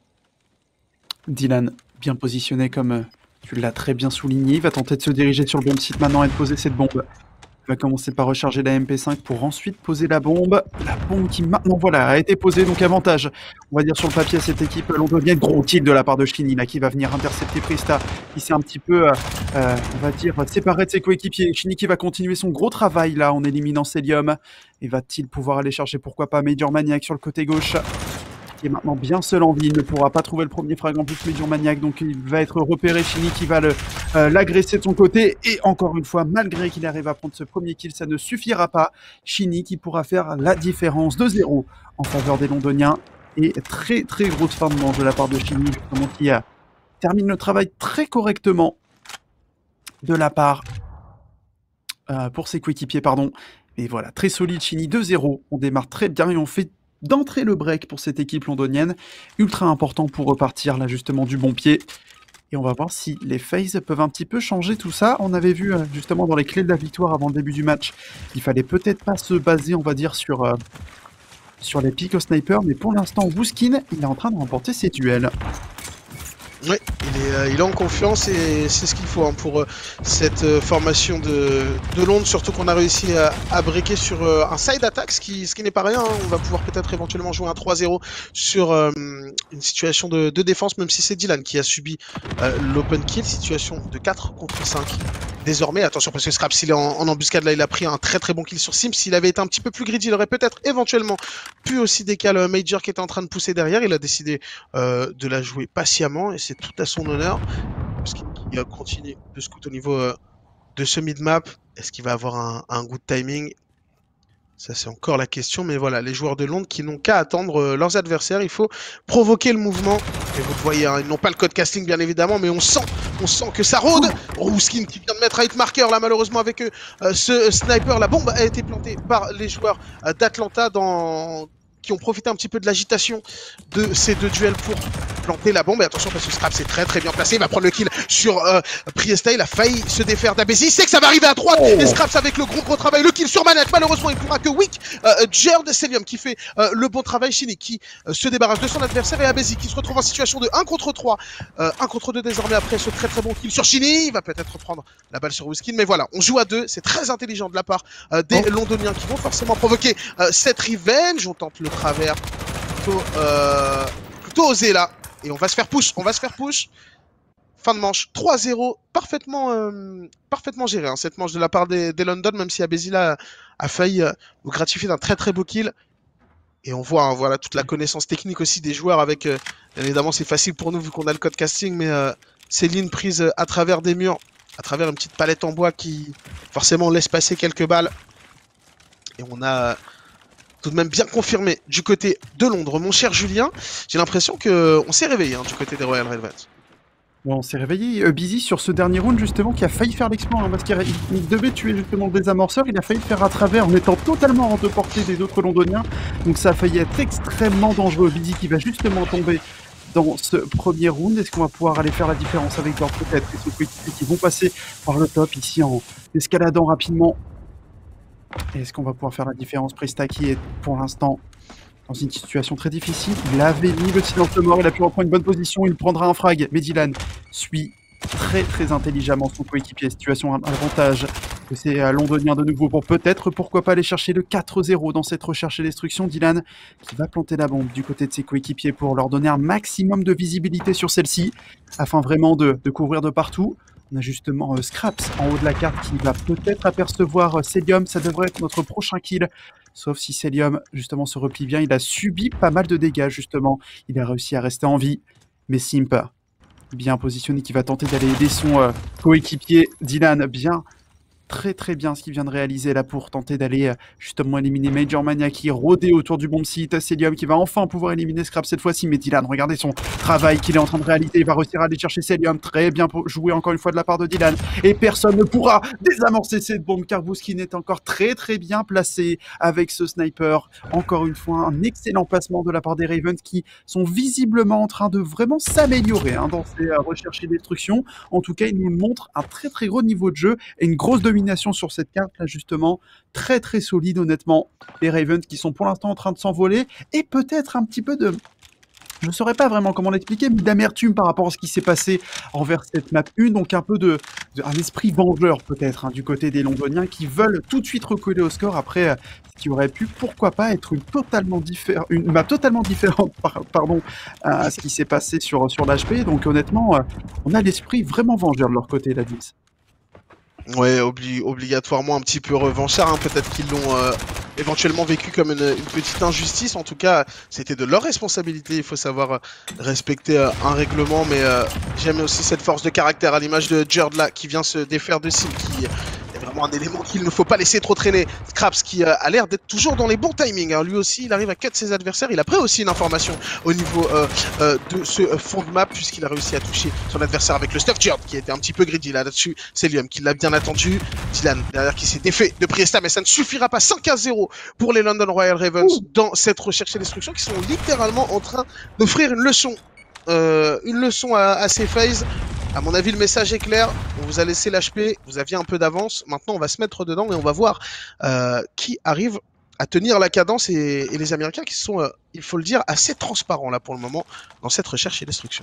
Dylan, bien positionné comme euh, tu l'as très bien souligné, il va tenter de se diriger sur le bomb site maintenant et de poser cette bombe. Il va commencer par recharger la M P cinq pour ensuite poser la bombe. La bombe qui maintenant voilà a été posée, donc avantage, on va dire sur le papier à cette équipe londonienne. Gros kill de la part de Shinny là qui va venir intercepter Prista, qui s'est un petit peu, euh, euh, on va dire, séparé de ses coéquipiers. Shinny qui va continuer son gros travail là en éliminant Celium. Et va-t-il pouvoir aller chercher pourquoi pas Major Maniac sur le côté gauche, qui est maintenant bien seul en vie, il ne pourra pas trouver le premier frag en plus Major Maniac, donc il va être repéré. Shinny qui va l'agresser euh, de son côté, et encore une fois, malgré qu'il arrive à prendre ce premier kill, ça ne suffira pas. Shinny qui pourra faire la différence de zéro en faveur des Londoniens, et très très grosse fin de manche de la part de Shinny, justement, qui euh, termine le travail très correctement de la part euh, pour ses coéquipiers, pardon. Et voilà, très solide Shinny, deux zéro, on démarre très bien et on fait d'entrer le break pour cette équipe londonienne, ultra important pour repartir là justement du bon pied. Et on va voir si les FaZe peuvent un petit peu changer tout ça. On avait vu euh, justement dans les clés de la victoire avant le début du match, il fallait peut-être pas se baser, on va dire, sur, euh, sur les pics au sniper, mais pour l'instant, Bouskin, il est en train de remporter ses duels. Oui, il est, euh, il est en confiance et c'est ce qu'il faut hein, pour euh, cette euh, formation de, de Londres, surtout qu'on a réussi à, à breaker sur euh, un side attack, ce qui, ce qui n'est pas rien. Hein. On va pouvoir peut-être éventuellement jouer un trois zéro sur euh, une situation de, de défense, même si c'est Dylan qui a subi euh, l'open kill. Situation de quatre contre cinq. Désormais, attention parce que Scrap, s'il est en, en embuscade là, il a pris un très très bon kill sur Sims. S'il avait été un petit peu plus greedy, il aurait peut-être éventuellement pu aussi décaler le Major qui était en train de pousser derrière. Il a décidé euh, de la jouer patiemment et c'est tout à son honneur. Parce qu'il continue de scout au niveau euh, de ce mid-map. Est-ce qu'il va avoir un, un good timing? Ça c'est encore la question, mais voilà, les joueurs de Londres qui n'ont qu'à attendre euh, leurs adversaires, il faut provoquer le mouvement. Et vous le voyez, hein, ils n'ont pas le code casting bien évidemment, mais on sent, on sent que ça rôde. Rouskin qui vient de mettre un hit marker là malheureusement avec eux, euh, ce sniper. La bombe a été plantée par les joueurs euh, d'Atlanta dans... qui ont profité un petit peu de l'agitation de ces deux duels pour planter la bombe. Et attention parce que Scrap c'est très très bien placé, il va prendre le kill sur euh, Priesta, il a failli se défaire d'Abesi, il sait que ça va arriver à droite, oh. Et Scraps avec le gros gros travail, le kill sur Manette, malheureusement il ne pourra que Wick, euh, Jerd Celium qui fait euh, le bon travail, Shinny qui euh, se débarrasse de son adversaire et Abesi qui se retrouve en situation de un contre trois, euh, un contre deux désormais après ce très très bon kill sur Shinny. Il va peut-être prendre la balle sur Whiskin, mais voilà, on joue à deux, c'est très intelligent de la part euh, des oh. Londoniens qui vont forcément provoquer euh, cette revenge. On tente le travers plutôt, euh, plutôt osé là. Et on va se faire push, on va se faire push. Fin de manche, trois zéro, parfaitement, euh, parfaitement géré hein, cette manche de la part des, des London, même si Abesi là a failli euh, nous gratifier d'un très très beau kill. Et on voit hein, voilà, toute la connaissance technique aussi des joueurs avec, euh, évidemment c'est facile pour nous vu qu'on a le code casting, mais euh, ces lignes prises euh, à travers des murs, à travers une petite palette en bois qui forcément laisse passer quelques balles. Et on a... Euh, tout de même bien confirmé du côté de Londres. Mon cher Julien, j'ai l'impression qu'on s'est réveillé hein, du côté des Royal Ravens. Bon, on s'est réveillé. Euh, Busy sur ce dernier round justement qui a failli faire l'exploit hein, parce qu'il il devait tuer justement le désamorceur. Il a failli le faire à travers en étant totalement hors de portée des autres Londoniens. Donc ça a failli être extrêmement dangereux. Busy qui va justement tomber dans ce premier round. Est-ce qu'on va pouvoir aller faire la différence avec leur peut-être et ceux qui vont passer par le top ici en escaladant rapidement? Est-ce qu'on va pouvoir faire la différence? Presta qui est pour l'instant dans une situation très difficile. Il avait mis le silence de mort, il a pu reprendre une bonne position, il prendra un frag. Mais Dylan suit très très intelligemment son coéquipier. Situation à avantage. C'est londonien de nouveau pour peut-être, pourquoi pas aller chercher le quatre zéro dans cette recherche et destruction. Dylan qui va planter la bombe du côté de ses coéquipiers pour leur donner un maximum de visibilité sur celle-ci afin vraiment de, de couvrir de partout. On a justement euh, Scraps en haut de la carte qui va peut-être apercevoir euh, Celium. Ça devrait être notre prochain kill. Sauf si Celium, justement, se replie bien. Il a subi pas mal de dégâts, justement. Il a réussi à rester en vie. Mais Simp, bien positionné, qui va tenter d'aller aider son euh, coéquipier Dylan. Bien très très bien ce qu'il vient de réaliser là pour tenter d'aller euh, justement éliminer Major Mania qui rôdait autour du bomb site. Celium qui va enfin pouvoir éliminer Scrap cette fois-ci. Mais Dylan, regardez son travail qu'il est en train de réaliser. Il va réussir à aller chercher Celium. Très bien joué encore une fois de la part de Dylan. Et personne ne pourra désamorcer cette bombe car Bouskin est encore très très bien placé avec ce sniper. Encore une fois, un excellent placement de la part des Ravens qui sont visiblement en train de vraiment s'améliorer hein, dans ces euh, recherches et destructions. En tout cas, ils nous montrent un très très gros niveau de jeu et une grosse domination sur cette carte là justement. Très très solide honnêtement. Les Ravens qui sont pour l'instant en train de s'envoler et peut-être un petit peu de... Je ne saurais pas vraiment comment l'expliquer, mais d'amertume par rapport à ce qui s'est passé envers cette map un, donc un peu de, de un esprit vengeur peut-être hein, du côté des Londoniens qui veulent tout de suite recoller au score après euh, ce qui aurait pu, pourquoi pas, être une totalement différente, une map totalement différente, par, pardon, à ce qui s'est passé sur sur l'H P. Donc honnêtement, euh, on a l'esprit vraiment vengeur de leur côté, la Dix. Ouais, obli obligatoirement un petit peu revanchard, hein. Peut-être qu'ils l'ont euh, éventuellement vécu comme une, une petite injustice. En tout cas, c'était de leur responsabilité. Il faut savoir euh, respecter euh, un règlement. Mais euh, j'aime aussi cette force de caractère à l'image de Jerd là, qui vient se défaire de Sim, qui est vraiment un élément qu'il ne faut pas laisser trop traîner. Scraps qui euh, a l'air d'être toujours dans les bons timings, hein. Lui aussi, il arrive à cut ses adversaires. Il a pris aussi une information au niveau euh, euh, de ce euh, fond de map, puisqu'il a réussi à toucher son adversaire avec le stuff Jerd, qui était un petit peu greedy là, là-dessus. C'est Liam qui l'a bien attendu. Dylan derrière qui s'est défait de Priesta, mais ça ne suffira pas. cinq à zéro pour les London Royal Ravens Ouh. dans cette recherche et destruction qui sont littéralement en train d'offrir une leçon. Euh, une leçon à, à ces phases. À mon avis, le message est clair. On vous a laissé l'H P, vous aviez un peu d'avance. Maintenant, on va se mettre dedans et on va voir euh, qui arrive à tenir la cadence et, et les Américains qui sont, euh, il faut le dire, assez transparents là pour le moment dans cette recherche et destruction.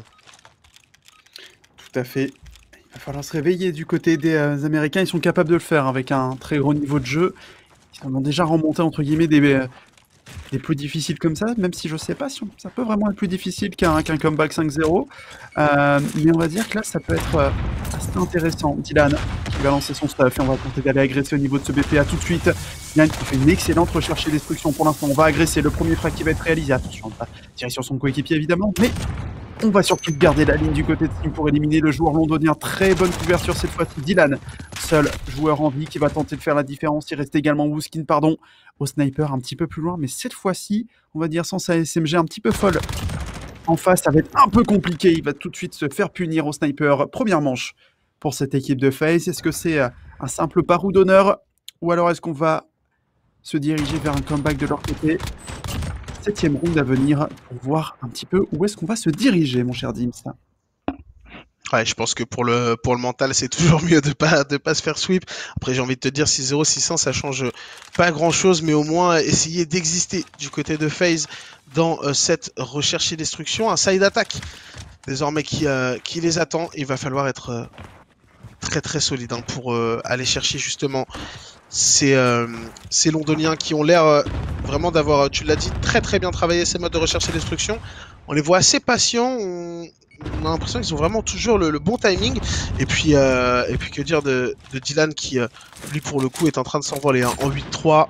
Tout à fait. Il va falloir se réveiller du côté des euh, Américains. Ils sont capables de le faire avec un très gros niveau de jeu. Ils en ont déjà remonté entre guillemets des, euh, des plus difficiles comme ça, même si je sais pas si on, ça peut vraiment être plus difficile qu'un qu'un comeback cinq zéro. Euh, mais on va dire que là, ça peut être euh, assez intéressant. Dylan qui va lancer son stuff et on va tenter d'aller agresser au niveau de ce B P A tout de suite. Dylan qui fait une excellente recherche et destruction pour l'instant. On va agresser le premier frag qui va être réalisé. Attention, on va tirer sur son coéquipier évidemment, mais on va surtout garder la ligne du côté de Team pour éliminer le joueur londonien. Très bonne couverture cette fois-ci. Dylan, seul joueur en vie qui va tenter de faire la différence. Il reste également Bouskin, pardon, au sniper un petit peu plus loin. Mais cette fois-ci, on va dire sans sa S M G un petit peu folle. En face, ça va être un peu compliqué. Il va tout de suite se faire punir au sniper. Première manche pour cette équipe de FaZe. Est-ce que c'est un simple parou d'honneur ou alors est-ce qu'on va se diriger vers un comeback de leur côté? Septième round à venir pour voir un petit peu où est-ce qu'on va se diriger, mon cher Dims. Ouais, je pense que pour le pour le mental, c'est toujours mieux de pas de pas se faire sweep. Après, j'ai envie de te dire six zéro, six cents, ça change pas grand-chose, mais au moins essayer d'exister du côté de FaZe dans euh, cette recherche et destruction, un side attack désormais qui euh, qui les attend. Il va falloir être euh, très très solide hein, pour euh, aller chercher justement ces, euh, ces Londoniens qui ont l'air euh, vraiment d'avoir, tu l'as dit, très très bien travaillé ces modes de recherche et destruction. On les voit assez patients, on, on a l'impression qu'ils ont vraiment toujours le, le bon timing. Et puis, euh, et puis que dire de, de Dylan qui, euh, lui pour le coup, est en train de s'envoler hein, en huit trois.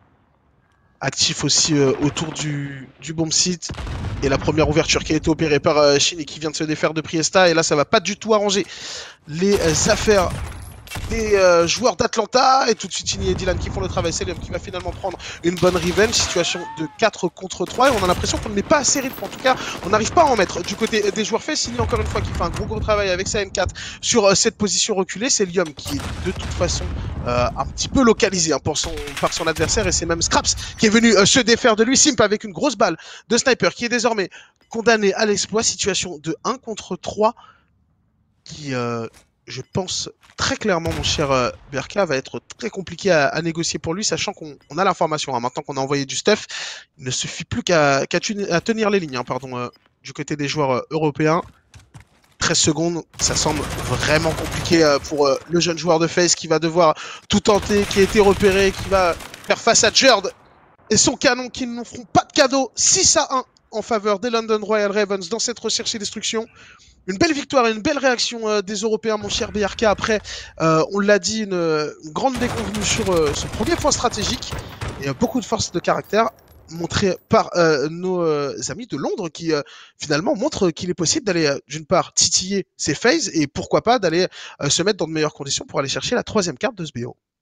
Actif aussi euh, autour du, du bomb site. Et la première ouverture qui a été opérée par euh, Shin et qui vient de se défaire de Priesta. Et là, ça va pas du tout arranger les euh, affaires des euh, joueurs d'Atlanta. Et tout de suite, Shin et Dylan qui font le travail. C'est Liam qui va finalement prendre une bonne revenge. Situation de quatre contre trois. Et on a l'impression qu'on n'est pas assez rythme. En tout cas, on n'arrive pas à en mettre du côté des joueurs faits. Shin encore une fois qui fait un gros gros travail avec sa M quatre sur euh, cette position reculée. C'est Liam qui est de toute façon Euh, un petit peu localisé hein, pour son, par son adversaire, et c'est même Scraps qui est venu euh, se défaire de lui. Simp avec une grosse balle de sniper qui est désormais condamné à l'exploit. Situation de un contre trois qui, euh, je pense très clairement, mon cher euh, B R K, va être très compliqué à, à négocier pour lui, sachant qu'on on a l'information. Hein, maintenant qu'on a envoyé du stuff, il ne suffit plus qu'à qu'à à tenir les lignes hein, pardon, euh, du côté des joueurs euh, européens. treize secondes, ça semble vraiment compliqué pour le jeune joueur de FaZe qui va devoir tout tenter, qui a été repéré, qui va faire face à Jerd et son canon qui n'en feront pas de cadeau. Six à un en faveur des London Royal Ravens dans cette recherche et destruction. Une belle victoire et une belle réaction euh, des Européens, mon cher B R K. Après, euh, on l'a dit, une, une grande déconvenue sur euh, ce premier point stratégique et euh, beaucoup de force de caractère montré par euh, nos euh, amis de Londres qui euh, finalement montrent qu'il est possible d'aller euh, d'une part titiller ces phases et pourquoi pas d'aller euh, se mettre dans de meilleures conditions pour aller chercher la troisième carte de ce B O.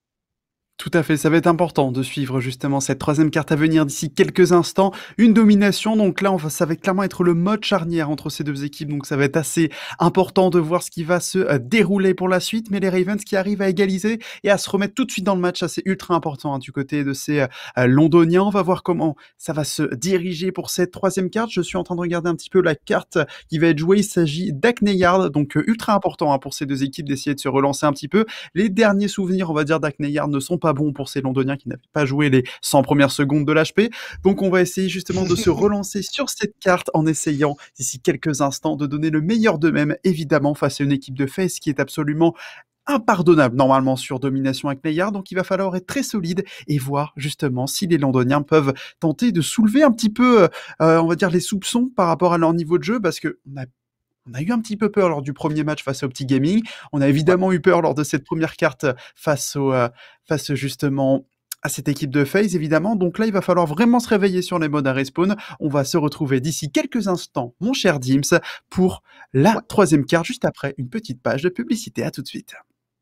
Tout à fait, ça va être important de suivre justement cette troisième carte à venir d'ici quelques instants. Une domination, donc là, on va, ça va clairement être le mode charnière entre ces deux équipes, donc ça va être assez important de voir ce qui va se euh, dérouler pour la suite, mais les Ravens qui arrivent à égaliser et à se remettre tout de suite dans le match, ça c'est ultra important hein, du côté de ces euh, Londoniens. On va voir comment ça va se diriger pour cette troisième carte. Je suis en train de regarder un petit peu la carte qui va être jouée, il s'agit d'Hackney Yard, donc euh, ultra important hein, pour ces deux équipes d'essayer de se relancer un petit peu. Les derniers souvenirs, on va dire, d'Hackney Yard ne sont pas bon pour ces Londoniens qui n'avaient pas joué les cent premières secondes de l'H P. Donc on va essayer justement de se relancer sur cette carte en essayant d'ici quelques instants de donner le meilleur d'eux-mêmes, évidemment face à une équipe de FaZe qui est absolument impardonnable normalement sur domination avec Neyard, donc il va falloir être très solide et voir justement si les Londoniens peuvent tenter de soulever un petit peu, euh, on va dire, les soupçons par rapport à leur niveau de jeu, parce que on a On a eu un petit peu peur lors du premier match face au Petit Gaming. On a évidemment eu peur lors de cette première carte face au, euh, face justement à cette équipe de FaZe, évidemment. Donc là, il va falloir vraiment se réveiller sur les modes à respawn. On va se retrouver d'ici quelques instants, mon cher Dims, pour la Ouais. troisième carte, juste après une petite page de publicité. À tout de suite.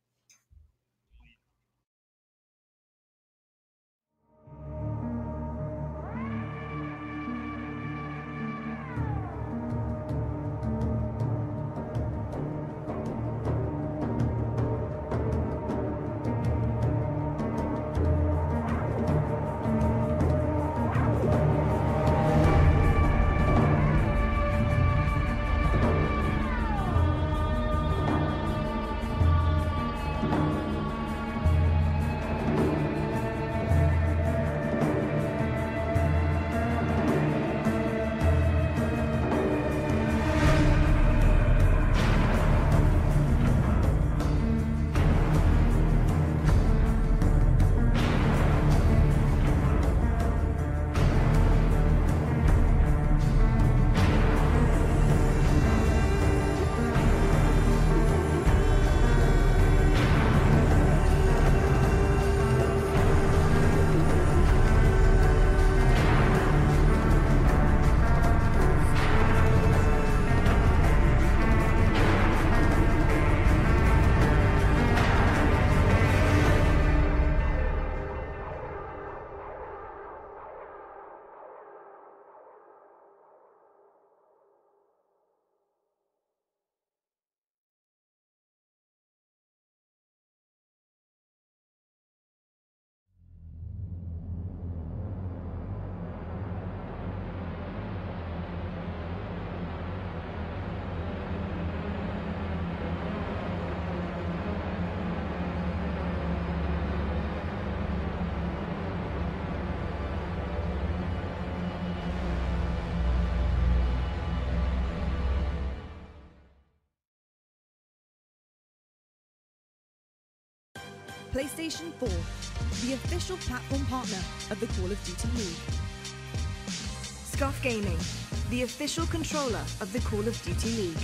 PlayStation four, the official platform partner of the Call of Duty League. Scuff Gaming, the official controller of the Call of Duty League.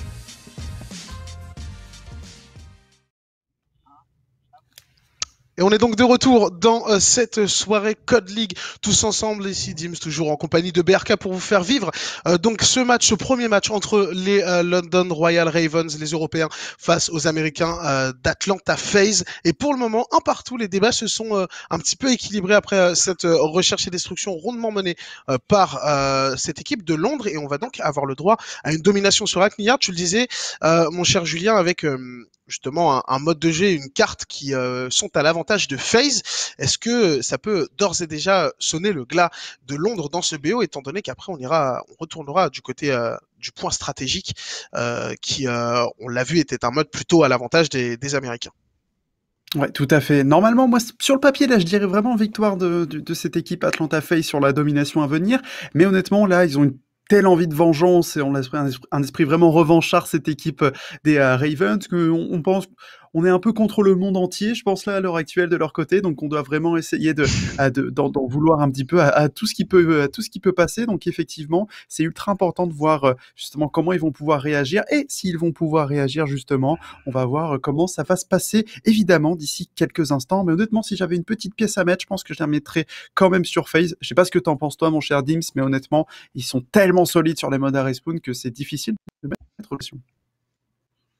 Et on est donc de retour dans euh, cette soirée Code League, tous ensemble ici, Dims, toujours en compagnie de B R K pour vous faire vivre euh, donc ce match, ce premier match entre les euh, London Royal Ravens, les Européens, face aux Américains euh, d'Atlanta FaZe. Et pour le moment, un partout, les débats se sont euh, un petit peu équilibrés après euh, cette euh, recherche et destruction rondement menée euh, par euh, cette équipe de Londres. Et on va donc avoir le droit à une domination sur Hackney Yard. Tu le disais, euh, mon cher Julien, avec euh, justement un, un mode de jeu et une carte qui euh, sont à l'avantage de FaZe. Est-ce que ça peut d'ores et déjà sonner le glas de Londres dans ce B O, étant donné qu'après on ira, on retournera du côté euh, du point stratégique euh, qui, euh, on l'a vu, était un mode plutôt à l'avantage des, des Américains. Ouais, tout à fait. Normalement, moi, sur le papier, là, je dirais vraiment victoire de, de, de cette équipe Atlanta FaZe sur la domination à venir. Mais honnêtement, là, ils ont une telle envie de vengeance et on a un esprit, un esprit vraiment revanchard, cette équipe des uh, Ravens, qu'on on pense, on est un peu contre le monde entier, je pense, là, à l'heure actuelle, de leur côté. Donc, on doit vraiment essayer de, de, d'en, d'en vouloir un petit peu à, à tout ce qui peut, à tout ce qui peut passer. Donc, effectivement, c'est ultra important de voir, justement, comment ils vont pouvoir réagir. Et s'ils vont pouvoir réagir, justement, on va voir comment ça va se passer, évidemment, d'ici quelques instants. Mais honnêtement, si j'avais une petite pièce à mettre, je pense que je la mettrais quand même sur FaZe. Je sais pas ce que t'en penses, toi, mon cher Dims, mais honnêtement, ils sont tellement solides sur les modes à respawn que c'est difficile de mettre relation.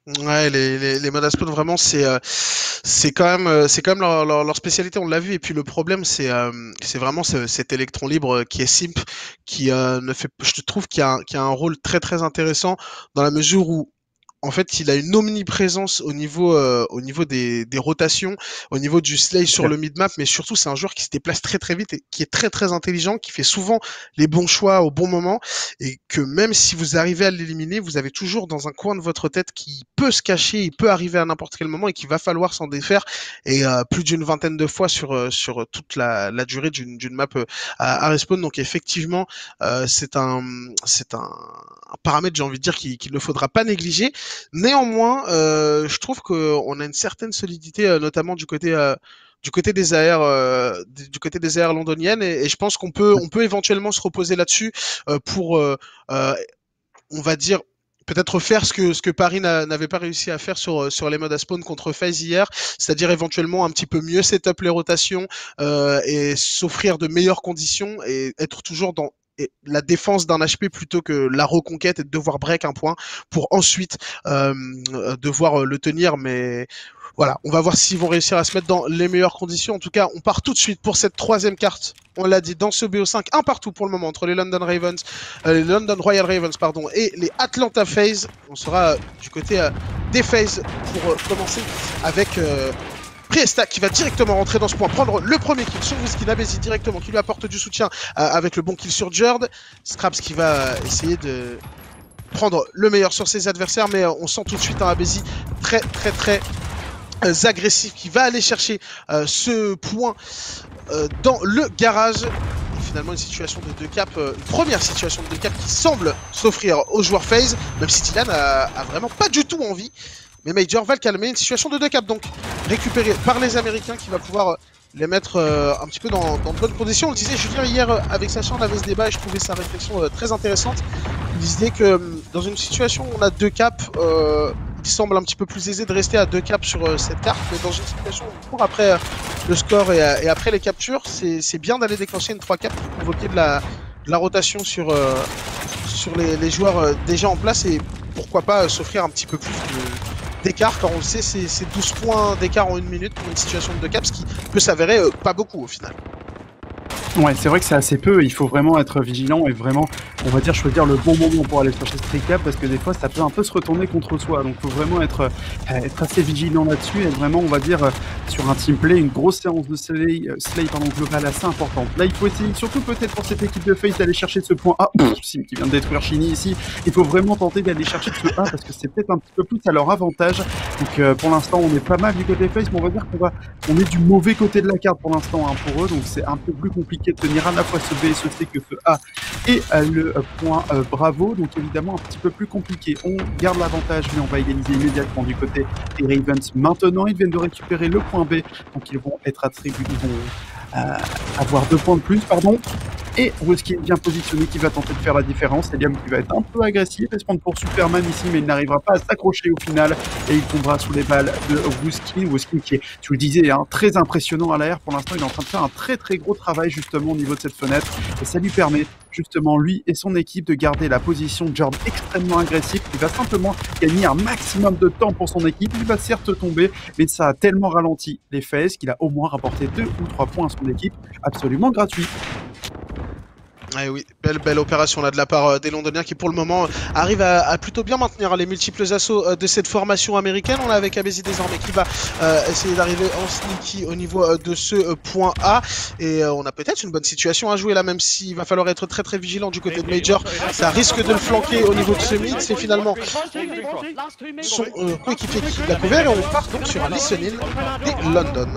Ouais, les, les, les modes spawn vraiment c'est euh, c'est quand même euh, c'est quand même leur, leur, leur spécialité, on l'a vu. Et puis le problème c'est euh, c'est vraiment ce, cet électron libre qui est simp, qui euh, ne fait, je trouve qu'il a qui a un rôle très très intéressant dans la mesure où en fait, il a une omniprésence au niveau, euh, au niveau des, des rotations, au niveau du slay sur le mid-map, mais surtout, c'est un joueur qui se déplace très très vite et qui est très très intelligent, qui fait souvent les bons choix au bon moment, et que même si vous arrivez à l'éliminer, vous avez toujours dans un coin de votre tête qui peut se cacher, il peut arriver à n'importe quel moment et qu'il va falloir s'en défaire, et euh, plus d'une vingtaine de fois sur, euh, sur toute la, la durée d'une, d'une map euh, à, à respawn. Donc effectivement, euh, c'est un, c'est un, un paramètre, j'ai envie de dire, qu'il, qu'il ne faudra pas négliger. Néanmoins, euh, je trouve qu'on a une certaine solidité, euh, notamment du côté euh, du côté des A R, euh, du côté des A R londoniennes, et, et je pense qu'on peut on peut éventuellement se reposer là-dessus euh, pour, euh, euh, on va dire, peut-être faire ce que ce que Paris n'a, n'avait pas réussi à faire sur sur les modes à spawn contre FaZe hier, c'est-à-dire éventuellement un petit peu mieux setup les rotations euh, et s'offrir de meilleures conditions et être toujours dans et la défense d'un H P plutôt que la reconquête et de devoir break un point pour ensuite euh, devoir le tenir. Mais voilà, on va voir s'ils vont réussir à se mettre dans les meilleures conditions. En tout cas, on part tout de suite pour cette troisième carte. On l'a dit, dans ce B O cinq, un partout pour le moment entre les London Ravens, euh, les London Royal Ravens pardon, et les Atlanta FaZe. On sera euh, du côté euh, des FaZe pour euh, commencer avec euh, Priesta qui va directement rentrer dans ce point, prendre le premier kill sur Whisky, Nabezi directement qui lui apporte du soutien euh, avec le bon kill sur Jerd. Scraps qui va euh, essayer de prendre le meilleur sur ses adversaires, mais euh, on sent tout de suite un Nabezi très très très euh, agressif qui va aller chercher euh, ce point euh, dans le garage. Et finalement une situation de deux caps, euh, une première situation de deux caps qui semble s'offrir aux joueurs FaZe, même si Tilan a, a vraiment pas du tout envie. Mais Major va le calmer, une situation de deux caps donc récupérée par les Américains qui va pouvoir les mettre euh, un petit peu dans, dans de bonnes conditions. On le disait, Julien, hier euh, avec Sacha, on avait ce débat et je trouvais sa réflexion euh, très intéressante. Il disait que euh, dans une situation où on a deux caps, euh, il semble un petit peu plus aisé de rester à deux caps sur euh, cette carte, mais dans une situation où on court après euh, le score et, euh, et après les captures, c'est, c'est bien d'aller déclencher une trois caps pour provoquer de la, de la rotation sur, euh, sur les, les joueurs euh, déjà en place et pourquoi pas euh, s'offrir un petit peu plus de d'écart, quand on le sait, c'est, c'est douze points d'écart en une minute pour une situation de deux caps, ce qui peut s'avérer euh, pas beaucoup au final. Ouais, c'est vrai que c'est assez peu, il faut vraiment être vigilant et vraiment, on va dire, choisir le bon moment pour aller chercher ce tricap parce que des fois ça peut un peu se retourner contre soi, donc il faut vraiment être, euh, être assez vigilant là-dessus et vraiment, on va dire, euh, sur un team play, une grosse séance de slay, euh, slay pardon, global assez importante. Là, il faut essayer, surtout peut-être pour cette équipe de FaZe, d'aller chercher ce point A, Pff, Sim qui vient de détruire Shini ici, il faut vraiment tenter d'aller chercher ce A parce que c'est peut-être un petit peu plus à leur avantage, donc euh, pour l'instant on est pas mal du côté FaZe, mais on va dire qu'on va, on est du mauvais côté de la carte pour l'instant hein, pour eux, donc c'est un peu plus compliqué de tenir à la fois ce B et ce C que ce A et euh, le euh, point euh, Bravo, donc évidemment un petit peu plus compliqué. On garde l'avantage mais on va égaliser immédiatement du côté des Ravens. Maintenant ils viennent de récupérer le point B, donc ils vont être attribués, ils vont euh, avoir deux points de plus, pardon. Et Whisky est bien positionné qui va tenter de faire la différence. Eliam qui va être un peu agressif et se prendre pour Superman ici, mais il n'arrivera pas à s'accrocher au final. Et il tombera sous les balles de Whisky. Whisky qui est, tu le disais, hein, très impressionnant à l'air. Pour l'instant, il est en train de faire un très très gros travail justement au niveau de cette fenêtre. Et ça lui permet justement, lui et son équipe, de garder la position de Jerd extrêmement agressif. Il va simplement gagner un maximum de temps pour son équipe. Il va certes tomber, mais ça a tellement ralenti les FaZe qu'il a au moins rapporté deux ou trois points à son équipe. Absolument gratuit. Eh oui, belle belle opération là de la part euh, des Londoniens qui pour le moment euh, arrivent à, à plutôt bien maintenir les multiples assauts euh, de cette formation américaine. On a avec Nabezi désormais qui va euh, essayer d'arriver en sneaky au niveau euh, de ce euh, point A et euh, on a peut-être une bonne situation à jouer là, même s'il va falloir être très très vigilant du côté de Major. Ça risque de le flanquer au niveau de ce mid. C'est finalement son euh, coéquipier qui l'a couvert et on part donc sur un listen-in des London.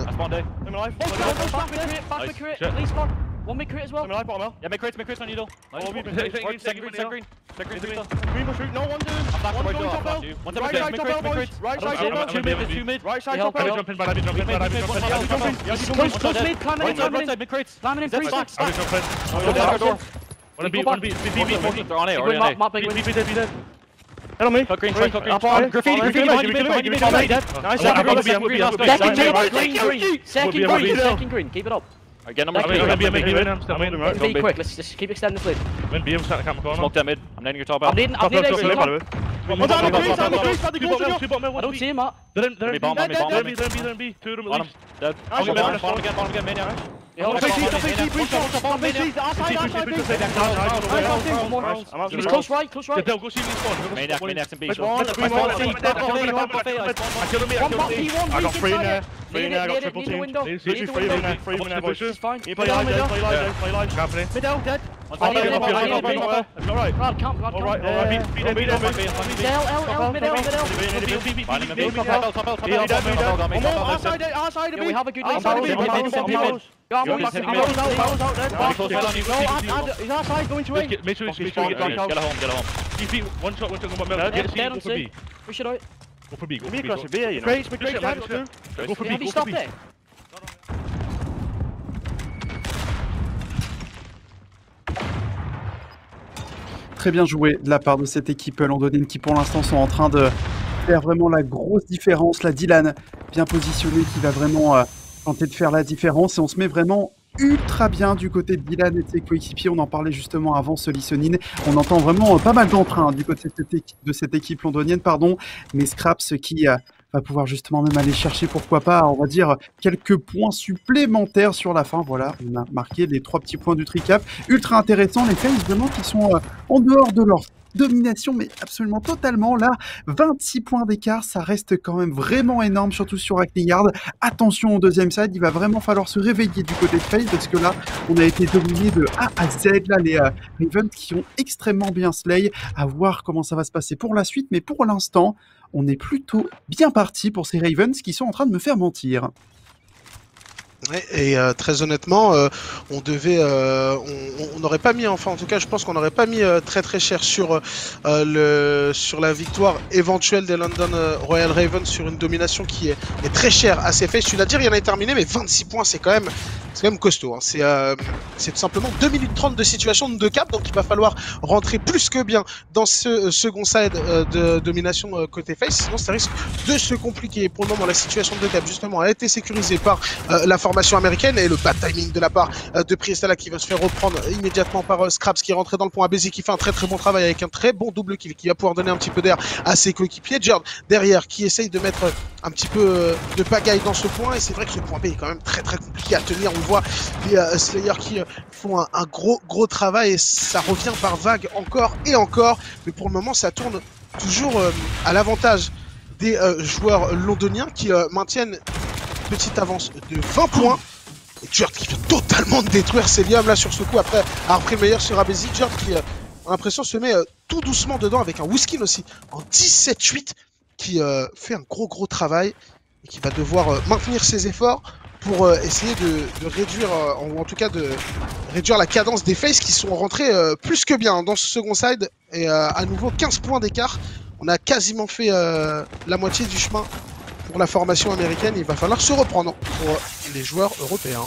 One mid crit as well. Yeah, mid crit, mid crit on you though. Nice. Oh, second, second green, second green. Second green. Green push route, no one doing. One going top out. One top out, mid crit, mid crit. Right side top out. Two mid, two mid. Right side top out. Jump in, jump in, jump in, jump in. Close, close mid, climbing in, climbing in. Mid crit. Climbing in, three stacks. I was jump in. Door. Wanna be, wanna be, B, B, B. They're on A, or on A. B, B, B, B, dead. Head on me. Cut green, cut green. Graffiti, graffiti, behind you, behind you, behind you, dead. Nice, second green, second green, second green, second green, second green, keep it up. Again, I'm right. I'm B, I'm still moving right. Be quick. Let's just keep extending the flip. I'm in B, I'm starting to camp corner. Smoke that mid. I'm nading your top out. I'm nading, I'm nading. One down the crease, down the crease, down the crease. I don't see him, Matt. They're in, they're in B, they're in B, they're in B, they're in B, they're in B. Two of them at least. Dead. Bottom again, bottom again, bottom again, Maniac. He's close right, close right. Go see me spawn. Maniac, Maniac's in B. One, I got three in there. Three in there, I got triple team. Literally three in there, three in there, boys. It's fine. You play live, play live, play live. Happening. Middle, dead. Alright. Rob, camp, Rob, Alright, camp. alright. Beat them, beat them, beat them. L, L, L, middle, middle. One more, our side, our side of me. We have a good lead. Yeah, I'm on back. I'm out, out, out there. No, he's our side going to A. Make sure you get home, get home. T P, one shot, one shot, one shot. Get C, go for B. Push it out. Go for B, go for Me B. across the B, you know. Great, great, down. Go for B, Have you go for stopped B. there? Très bien joué de la part de cette équipe londonienne qui pour l'instant sont en train de faire vraiment la grosse différence. La Dylan bien positionnée qui va vraiment euh, tenter de faire la différence et on se met vraiment ultra bien du côté de Dylan et de ses coéquipiers. On en parlait justement avant ce listening. On entend vraiment euh, pas mal d'entrain du côté de cette équipe, de cette équipe londonienne, pardon. Mais Scraps qui euh, va pouvoir justement même aller chercher, pourquoi pas, on va dire, quelques points supplémentaires sur la fin. Voilà, on a marqué les trois petits points du tricap. Ultra intéressant, les FaZe vraiment qui sont euh, en dehors de leur domination, mais absolument totalement. Là, vingt-six points d'écart, ça reste quand même vraiment énorme, surtout sur Ackleyard. Attention au deuxième side, il va vraiment falloir se réveiller du côté de FaZe, parce que là, on a été dominé de A à Z. Là, les euh, Ravens qui ont extrêmement bien slay, à voir comment ça va se passer pour la suite, mais pour l'instant, on est plutôt bien parti pour ces Ravens qui sont en train de me faire mentir. Ouais, et euh, très honnêtement, euh, on devait, euh, on n'aurait pas mis, enfin en tout cas, je pense qu'on n'aurait pas mis euh, très très cher sur euh, le sur la victoire éventuelle des London euh, Royal Ravens sur une domination qui est, est très chère à ces FaZe. Tu l'as dit, rien n'est terminé, mais vingt-six points, c'est quand même, c'est quand même costaud. Hein. C'est euh, c'est tout simplement deux minutes trente de situation de deux cap, donc il va falloir rentrer plus que bien dans ce euh, second side euh, de domination euh, côté FaZe, sinon ça risque de se compliquer. Pour le moment, la situation de deux cap justement a été sécurisée par euh, la formation américaine et le bad timing de la part euh, de Priestala qui va se faire reprendre immédiatement par euh, Scraps qui est rentré dans le point. Abézi qui fait un très très bon travail avec un très bon double kill qui va pouvoir donner un petit peu d'air à ses coéquipiers. Jerd derrière qui essaye de mettre un petit peu euh, de pagaille dans ce point, et c'est vrai que ce point B est quand même très très compliqué à tenir. On voit les euh, Slayers qui euh, font un, un gros gros travail et ça revient par vague encore et encore, mais pour le moment ça tourne toujours euh, à l'avantage des euh, joueurs londoniens qui euh, maintiennent petite avance de vingt points. Et Jerd qui vient totalement de détruire Celium là sur ce coup après avoir pris le meilleur sur Abézi. Jerd qui euh, a l'impression se met euh, tout doucement dedans avec un Whiskin aussi en dix-sept huit qui euh, fait un gros gros travail et qui va devoir euh, maintenir ses efforts pour euh, essayer de, de réduire, euh, ou en tout cas de réduire la cadence des FaZe qui sont rentrés euh, plus que bien dans ce second side. Et euh, à nouveau quinze points d'écart. On a quasiment fait euh, la moitié du chemin pour la formation américaine. Il va falloir se reprendre pour les joueurs européens.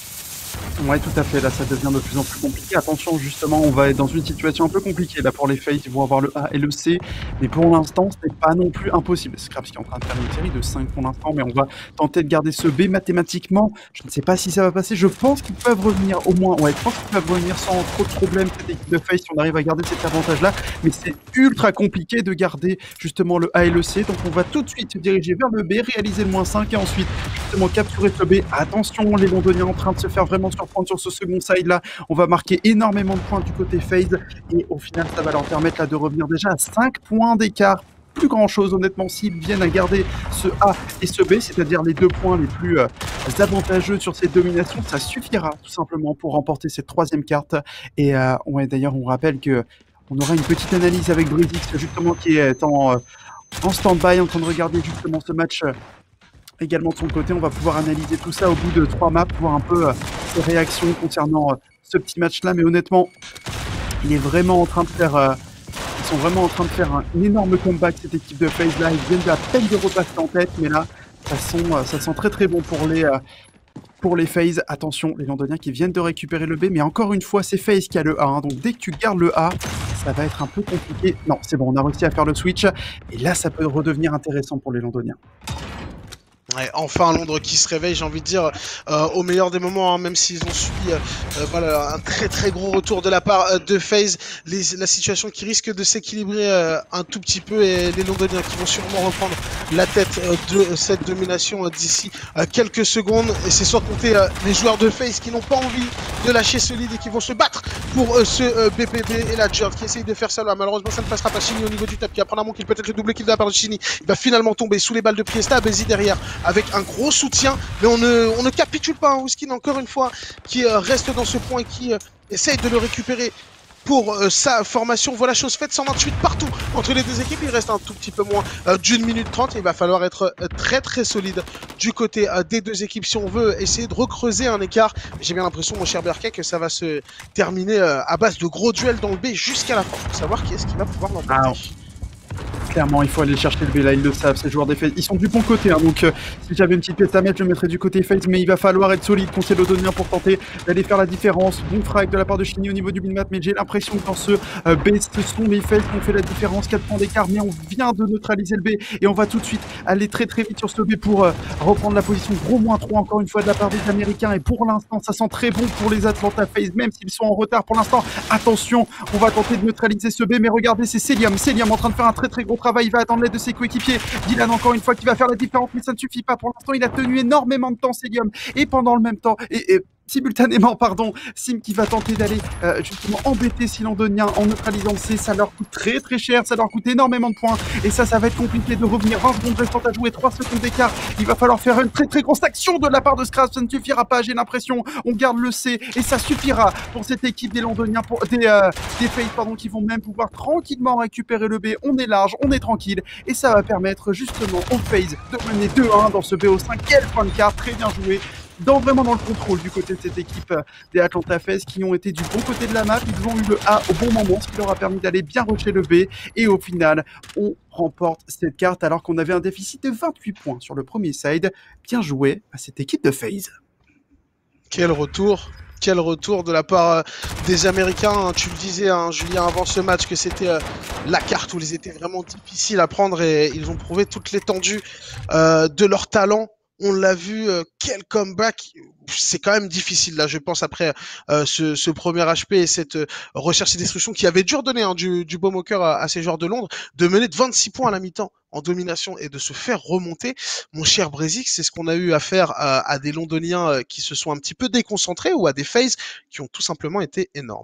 Ouais, tout à fait. Là, ça devient de plus en plus compliqué. Attention, justement, on va être dans une situation un peu compliquée. Là, pour les FaZe, ils vont avoir le A et le C. Mais pour l'instant, c'est pas non plus impossible. Scraps qui est en train de faire une série de cinq pour l'instant. Mais on va tenter de garder ce B mathématiquement. Je ne sais pas si ça va passer. Je pense qu'ils peuvent revenir au moins. Ouais, je pense qu'ils peuvent revenir sans trop de problèmes. Cette équipe de FaZe, si on arrive à garder cet avantage-là. Mais c'est ultra compliqué de garder justement le A et le C. Donc, on va tout de suite se diriger vers le B, réaliser le moins cinq et ensuite, justement, capturer ce B. Attention, les Londoniens en train de se faire vraiment surprendre sur ce second side là. On va marquer énormément de points du côté FaZe et au final ça va leur permettre là de revenir déjà à cinq points d'écart. Plus grand chose honnêtement s'ils viennent à garder ce A et ce B, c'est-à-dire les deux points les plus euh, avantageux sur cette domination, ça suffira tout simplement pour remporter cette troisième carte. Et euh, ouais, d'ailleurs on rappelle que on aura une petite analyse avec Brizix justement qui est en, euh, en stand-by en train de regarder justement ce match euh, également de son côté. On va pouvoir analyser tout ça au bout de trois maps, voir un peu euh, ses réactions concernant euh, ce petit match-là. Mais honnêtement, il est vraiment en train de faire, euh, ils sont vraiment en train de faire un, un énorme comeback cette équipe de FaZe là. Ils viennent à peine de repasser en tête, mais là, ça sent, euh, ça sent très très bon pour les, euh, pour les FaZe. Attention, les Londoniens qui viennent de récupérer le B, mais encore une fois, c'est FaZe qui a le A. Hein, donc dès que tu gardes le A, ça va être un peu compliqué. Non, c'est bon, on a réussi à faire le switch, et là, ça peut redevenir intéressant pour les Londoniens. Ouais, enfin Londres qui se réveille, j'ai envie de dire, euh, au meilleur des moments, hein, même s'ils ont subi euh, euh, voilà, un très très gros retour de la part euh, de FaZe, les, la situation qui risque de s'équilibrer euh, un tout petit peu, et les Londoniens qui vont sûrement reprendre la tête euh, de cette domination euh, d'ici euh, quelques secondes, et c'est sans compter euh, les joueurs de FaZe qui n'ont pas envie de lâcher ce lead et qui vont se battre pour euh, ce euh, B P B, et la Jurt qui essaye de faire ça là, malheureusement ça ne passera pas. Chini au niveau du top qui va prendre un bon kill, peut-être le double kill de la part de Chini, il va finalement tomber sous les balles de Priesta, Bézi derrière avec un gros soutien, mais on ne, on ne capitule pas, hein. Whiskin encore une fois qui euh, reste dans ce point et qui euh, essaye de le récupérer pour euh, sa formation. Voilà chose faite, cent vingt-huit partout entre les deux équipes, il reste un tout petit peu moins euh, d'une minute trente et il va falloir être euh, très très solide du côté euh, des deux équipes si on veut essayer de recreuser un écart. J'ai bien l'impression, mon cher Berkay, que ça va se terminer euh, à base de gros duels dans le B jusqu'à la fin, pour savoir qui est-ce qui va pouvoir l'emporter. Ah. Clairement, il faut aller chercher le B, là, ils le savent, ces joueurs des FaZe. Ils sont du bon côté, hein, donc euh, si j'avais une petite pièce à mettre, je mettrais du côté FaZe, mais il va falloir être solide contre ces Londoniens pour tenter d'aller faire la différence. Bon frag de la part de Chini au niveau du minmap, mais j'ai l'impression que dans ce euh, B, ce sont les FaZe qui ont fait la différence. quatre points d'écart, mais on vient de neutraliser le B, et on va tout de suite aller très très vite sur ce B pour euh, reprendre la position. Gros moins trois encore une fois de la part des Américains, et pour l'instant, ça sent très bon pour les Atlanta FaZe, même s'ils sont en retard pour l'instant. Attention, on va tenter de neutraliser ce B, mais regardez, c'est Celium, Celium en train de faire un très très gros travail, il va attendre l'aide de ses coéquipiers. Dylan encore une fois qui va faire la différence, mais ça ne suffit pas pour l'instant. Il a tenu énormément de temps Celium, et pendant le même temps et, et simultanément, pardon, Sim qui va tenter d'aller euh, justement embêter ces Londoniens en neutralisant le C. Ça leur coûte très très cher, ça leur coûte énormément de points, et ça, ça va être compliqué de revenir. vingt secondes restantes à jouer, trois secondes d'écart. Il va falloir faire une très très grosse action de la part de Scrap, ça ne suffira pas, j'ai l'impression. On garde le C, et ça suffira pour cette équipe des Londoniens, pour des, euh, des FaZe, pardon, qui vont même pouvoir tranquillement récupérer le B. On est large, on est tranquille, et ça va permettre justement aux FaZe de mener deux un dans ce B O cinq. Quel point de carte, très bien joué. Dans, vraiment dans le contrôle du côté de cette équipe des Atlanta FaZe, qui ont été du bon côté de la map. Ils ont eu le A au bon moment, ce qui leur a permis d'aller bien rusher le B, et au final on remporte cette carte alors qu'on avait un déficit de vingt-huit points sur le premier side. Bien joué à cette équipe de FaZe. Quel retour, quel retour de la part euh, des Américains, hein. Tu le disais, hein, Julien, avant ce match, que c'était euh, la carte où ils étaient vraiment difficiles à prendre, et ils ont prouvé toute l'étendue euh, de leur talent. On l'a vu, euh, quel comeback. C'est quand même difficile là, je pense, après euh, ce, ce premier H P et cette euh, recherche et destruction qui avait dû redonner, hein, du, du baume au cœur à, à ces joueurs de Londres, de mener de vingt-six points à la mi-temps en domination et de se faire remonter. Mon cher Brézik, c'est ce qu'on a eu à faire euh, à des Londoniens euh, qui se sont un petit peu déconcentrés, ou à des FaZe qui ont tout simplement été énormes.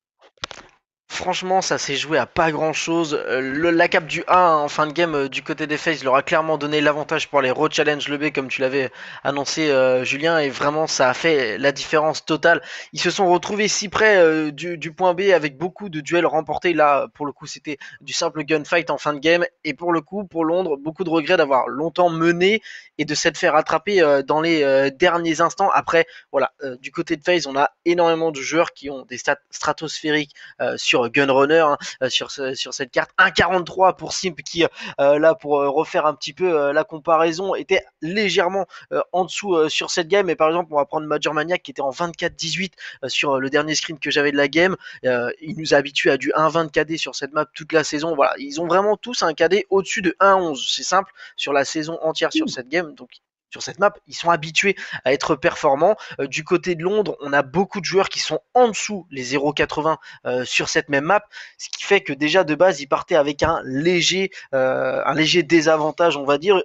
Franchement, ça s'est joué à pas grand chose. Euh, le, la cape du A en fin de game euh, du côté des FaZe leur a clairement donné l'avantage pour aller re-challenge le B, comme tu l'avais annoncé, euh, Julien, et vraiment ça a fait la différence totale. Ils se sont retrouvés si près euh, du, du point B, avec beaucoup de duels remportés. Là, pour le coup, c'était du simple gunfight en fin de game, et pour le coup, pour Londres, beaucoup de regrets d'avoir longtemps mené et de s'être fait rattraper euh, dans les euh, derniers instants. Après, voilà, euh, du côté de FaZe, on a énormément de joueurs qui ont des stats stratosphériques euh, sur Gunrunner, hein, euh, sur, ce, sur cette carte. un quarante-trois pour Simp qui, euh, là, pour euh, refaire un petit peu euh, la comparaison, était légèrement euh, en dessous euh, sur cette game. Mais par exemple, on va prendre Major Maniac qui était en vingt-quatre dix-huit euh, sur euh, le dernier screen que j'avais de la game. Euh, il nous a habitué à du un vingt K D sur cette map toute la saison. Voilà, ils ont vraiment tous un K D au-dessus de un onze. C'est simple, sur la saison entière sur cette game. Donc, sur cette map, ils sont habitués à être performants. Euh, du côté de Londres, on a beaucoup de joueurs qui sont en dessous les zéro quatre-vingts euh, sur cette même map, ce qui fait que déjà de base, ils partaient avec un léger, euh, un léger désavantage, on va dire,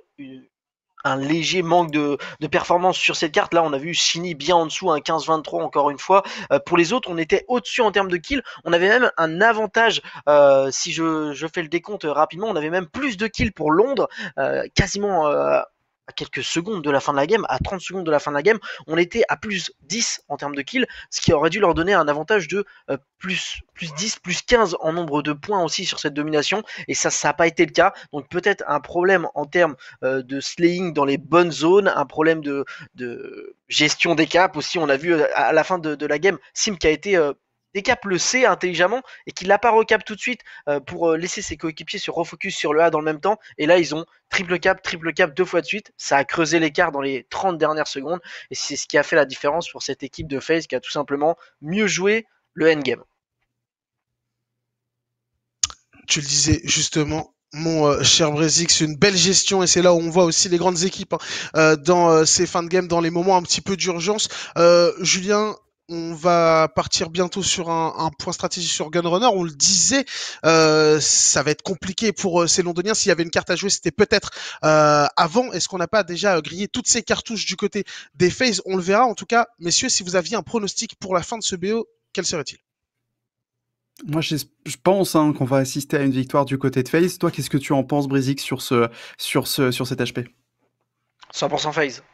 un léger manque de, de performance sur cette carte. Là, on a vu Chini bien en dessous, un quinze vingt-trois encore une fois. Euh, pour les autres, on était au-dessus en termes de kills. On avait même un avantage, euh, si je, je fais le décompte rapidement, on avait même plus de kills pour Londres, euh, quasiment... Euh, à quelques secondes de la fin de la game, à trente secondes de la fin de la game, on était à plus dix en termes de kills, ce qui aurait dû leur donner un avantage de euh, plus, plus dix, plus quinze en nombre de points aussi sur cette domination, et ça, ça n'a pas été le cas. Donc peut-être un problème en termes euh, de slaying dans les bonnes zones, un problème de, de gestion des caps aussi. On a vu euh, à la fin de, de la game, Sim qui a été... Euh, décap le C intelligemment et qu'il l'a pas recap tout de suite euh, pour euh, laisser ses coéquipiers se refocus sur le A dans le même temps, et là ils ont triple cap, triple cap deux fois de suite. Ça a creusé l'écart dans les trente dernières secondes, et c'est ce qui a fait la différence pour cette équipe de FaZe qui a tout simplement mieux joué le endgame. Tu le disais justement, Mon euh, cher Brésil, c'est une belle gestion et c'est là où on voit aussi les grandes équipes hein, euh, dans euh, ces fins de game, dans les moments un petit peu d'urgence. Euh, Julien, on va partir bientôt sur un, un point stratégique sur Gunrunner. On le disait, euh, ça va être compliqué pour euh, ces Londoniens. S'il y avait une carte à jouer, c'était peut-être euh, avant. Est-ce qu'on n'a pas déjà grillé toutes ces cartouches du côté des FaZe? On le verra. En tout cas, messieurs, si vous aviez un pronostic pour la fin de ce B O, quel serait-il? Moi, je pense hein, qu'on va assister à une victoire du côté de FaZe. Toi, qu'est-ce que tu en penses, Brizik, sur, ce, sur, ce, sur cet H P? cent pour cent FaZe.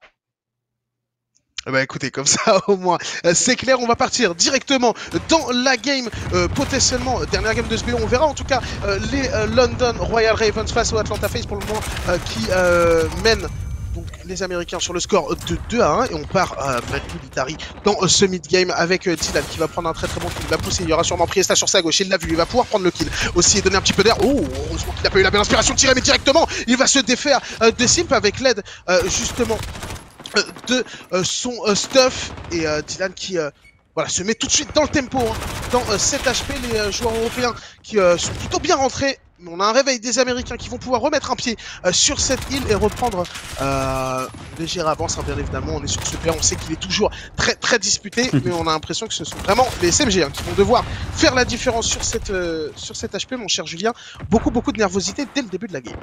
Bah écoutez, comme ça au moins euh, c'est clair. On va partir directement dans la game, euh, potentiellement dernière game de ce B O. On verra en tout cas euh, les euh, London Royal Ravens face au Atlanta FaZe pour le moment euh, qui euh, mènent donc les Américains sur le score de deux à un et on part euh, Military dans euh, ce mid-game avec euh, Dylan qui va prendre un très très bon kill. Il va pousser, il y aura sûrement Priesta sur sa gauche, il l'a vu, il va pouvoir prendre le kill aussi et donner un petit peu d'air. Oh, heureusement qu'il n'a pas eu la belle inspiration de tirer, mais directement il va se défaire euh, de Simp avec l'aide euh, justement euh, de euh, son euh, stuff et euh, Dylan qui euh, voilà, se met tout de suite dans le tempo hein, dans euh, cet H P. Les euh, joueurs européens qui euh, sont plutôt bien rentrés. Mais on a un réveil des Américains qui vont pouvoir remettre un pied euh, sur cette île et reprendre euh, une légère avance, hein, bien évidemment. On est sur ce P A, on sait qu'il est toujours très très disputé, mais on a l'impression que ce sont vraiment les S M G hein, qui vont devoir faire la différence sur, cette, euh, sur cet H P, mon cher Julien. Beaucoup beaucoup de nervosité dès le début de la game.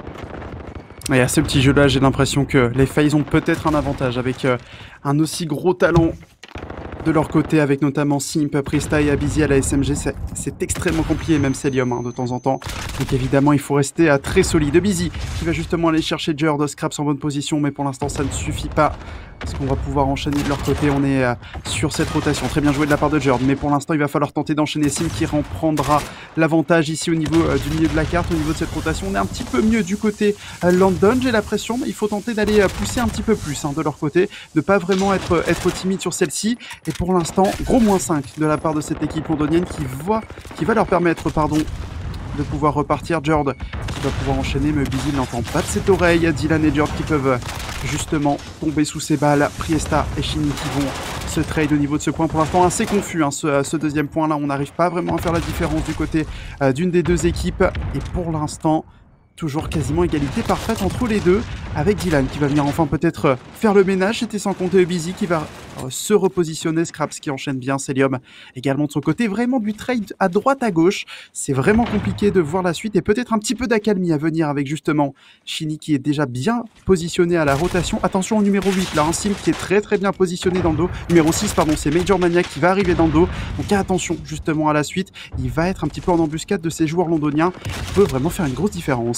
Et à ce petit jeu-là, j'ai l'impression que les FaZe ont peut-être un avantage avec euh, un aussi gros talent de leur côté, avec notamment Simp, Priesta et Abizi à la S M G. C'est extrêmement compliqué, même Celium hein, de temps en temps. Donc évidemment, il faut rester à très solide. Abizi qui va justement aller chercher Jerd, Scraps en bonne position, mais pour l'instant, ça ne suffit pas. Est-ce qu'on va pouvoir enchaîner de leur côté? On est euh, sur cette rotation. Très bien joué de la part de Jerd, mais pour l'instant, il va falloir tenter d'enchaîner. Sim qui reprendra l'avantage ici au niveau euh, du milieu de la carte, au niveau de cette rotation. On est un petit peu mieux du côté euh, London, j'ai l'impression, mais il faut tenter d'aller euh, pousser un petit peu plus hein, de leur côté, de pas vraiment être, être timide sur celle-ci. Et pour l'instant, gros moins cinq de la part de cette équipe londonienne qui, voit, qui va leur permettre, pardon, de pouvoir repartir. Jerd qui va pouvoir enchaîner, mais Busy n'entend pas de cette oreille. Dylan et Jerd qui peuvent justement tomber sous ses balles. Priesta et Shinny qui vont se trade au niveau de ce point. Pour l'instant assez confus hein, ce, ce deuxième point là, on n'arrive pas vraiment à faire la différence du côté euh, d'une des deux équipes et pour l'instant toujours quasiment égalité parfaite entre les deux, avec Dylan qui va venir enfin peut-être faire le ménage. C'était sans compter Busy qui va euh, se repositionner, Scraps qui enchaîne bien, Celium également de son côté. Vraiment du trade à droite à gauche, c'est vraiment compliqué de voir la suite et peut-être un petit peu d'accalmie à venir avec justement Shinny qui est déjà bien positionné à la rotation. Attention au numéro huit là, un Sim qui est très très bien positionné dans le dos. Numéro six pardon, c'est Major Maniac qui va arriver dans le dos. Donc attention justement à la suite, il va être un petit peu en embuscade de ces joueurs londoniens. Il peut vraiment faire une grosse différence.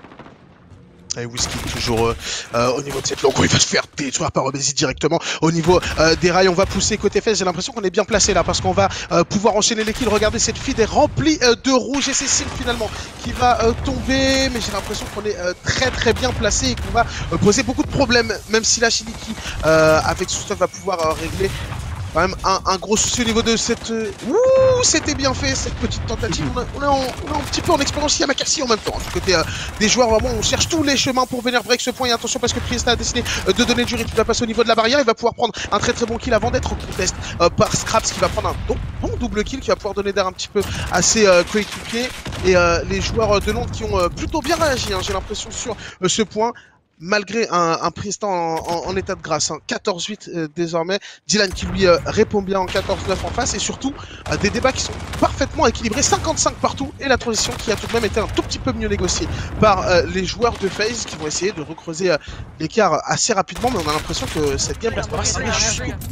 Et Whisky toujours euh, euh, au niveau de cette longue, il va se faire détruire par Obesi directement au niveau euh, des rails. On va pousser côté FaZe, j'ai l'impression qu'on est bien placé là parce qu'on va euh, pouvoir enchaîner les kills. Regardez, cette feed est remplie euh, de rouge et c'est Sim finalement qui va euh, tomber, mais j'ai l'impression qu'on est euh, très très bien placé et qu'on va euh, poser beaucoup de problèmes, même si la Shinny qui euh, avec son stuff va pouvoir euh, régler quand même un, un gros souci au niveau de cette... Ouh, c'était bien fait cette petite tentative. On, a, on, est en, on est un petit peu en expérience Yamakasi en même temps. Du côté euh, des joueurs, vraiment, on cherche tous les chemins pour venir break ce point. Et attention parce que Priesta a décidé euh, de donner du rythme. Il va passer au niveau de la barrière. Il va pouvoir prendre un très très bon kill avant d'être en contest euh, par Scraps qui va prendre un bon, bon double kill qui va pouvoir donner d'air un petit peu à ses euh, coéquipiers. Et euh, les joueurs de Londres qui ont euh, plutôt bien réagi, hein, j'ai l'impression, sur euh, ce point. Malgré un, un Priesta en, en, en état de grâce, hein. quatorze huit euh, désormais, Dylan qui lui euh, répond bien en quatorze neuf en face et surtout euh, des débats qui sont parfaitement équilibrés, cinquante-cinq partout et la transition qui a tout de même été un tout petit peu mieux négociée par euh, les joueurs de FaZe qui vont essayer de recreuser euh, l'écart assez rapidement, mais on a l'impression que cette game reste pas serrée jusqu'au bout.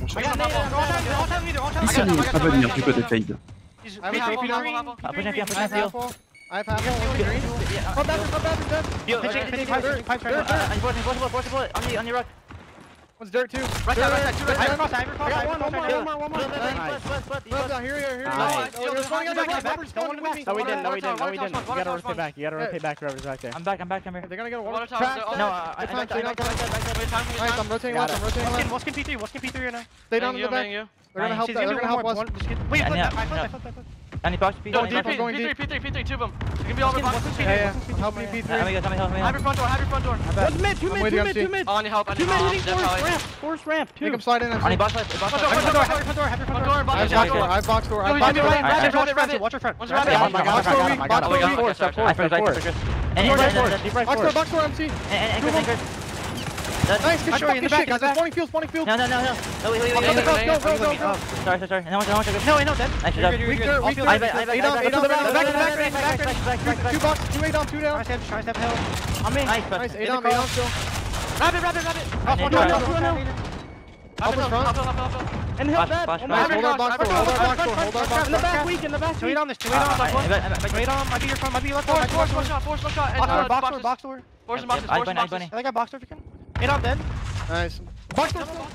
Il s'est mis à venir du côté de FaZe. I have half one green. Come back, come back, dead. Pitching, pipe, pipe, pipe. On you, on you, rock. One's dirt too. Right side, right side, two right side. Hyper cross, hyper cross. I got one, one more, one more, one more. Nice. Here, here, here. You're going on the back, backwards, going with me. No, we didn't, no, we didn't, no, we didn't. You gotta rotate back, you gotta rotate back, whoever's back there. I'm back, I'm back, I'm here. They're gonna get a water trap. No, I, I, I, Nice, I'm rotating left, I'm rotating left. What's P three, what's P three right now? Stay down in the back. They're gonna help, they're gonna help us. Wait, I flipped, I flipped, I flipped, I flipped. Any box P three? No, P three, P three, P three, two of them. It's gonna be all the boxes. Yeah, yeah. Help me, P three. Have your front door, have your front door. One's mid, two mid, two mid, two mid. I need help, I need Two mid help. hitting force ramp, force ramp, two. Make him slide in. Any box left, box left. Front door, front door, have your front door. I have box door, I have box door, I have box door. Watch your front, watch your front. Box door weak, box door weak. I And, and, and, and, Deep right box door, box door, M C. And, and, and, and, and, nice, good shot in the back, guys. Spawning field, spawning field. No, no, no, no. No, wait, wait, wait, Go, wait, go, wait, go, wait, go, wait, go, wait, go. oh, sorry, sorry, sorry. No, no, no, no, no, dead. Nice You're job. good, you're good, you're Weak good. I bet, I bet, Eight I down, bet, eight down, I bet, back, I bet, back, I back, bet, back, back, back, back, back. Two box, two eight down, two down. Nice step, nice step, hell. I'm in. Nice, but Nice, eight in down, the eight car. down still. Rabbit, rabbit, rabbit. Off one, And down, then two try. down. Up in front. And hill dead. Nice, hold our box door, hold our box door, hold our box door. In the back, weak, in the back. Two eight on this, two eight on, back one. Two eight on, might be your front, might be your left one. Force, force, shot, force, shot. Box door, box door, box door. Force and boxes, force and boxes. I think I box door if you can. Eight on dead. Nice. Box door still.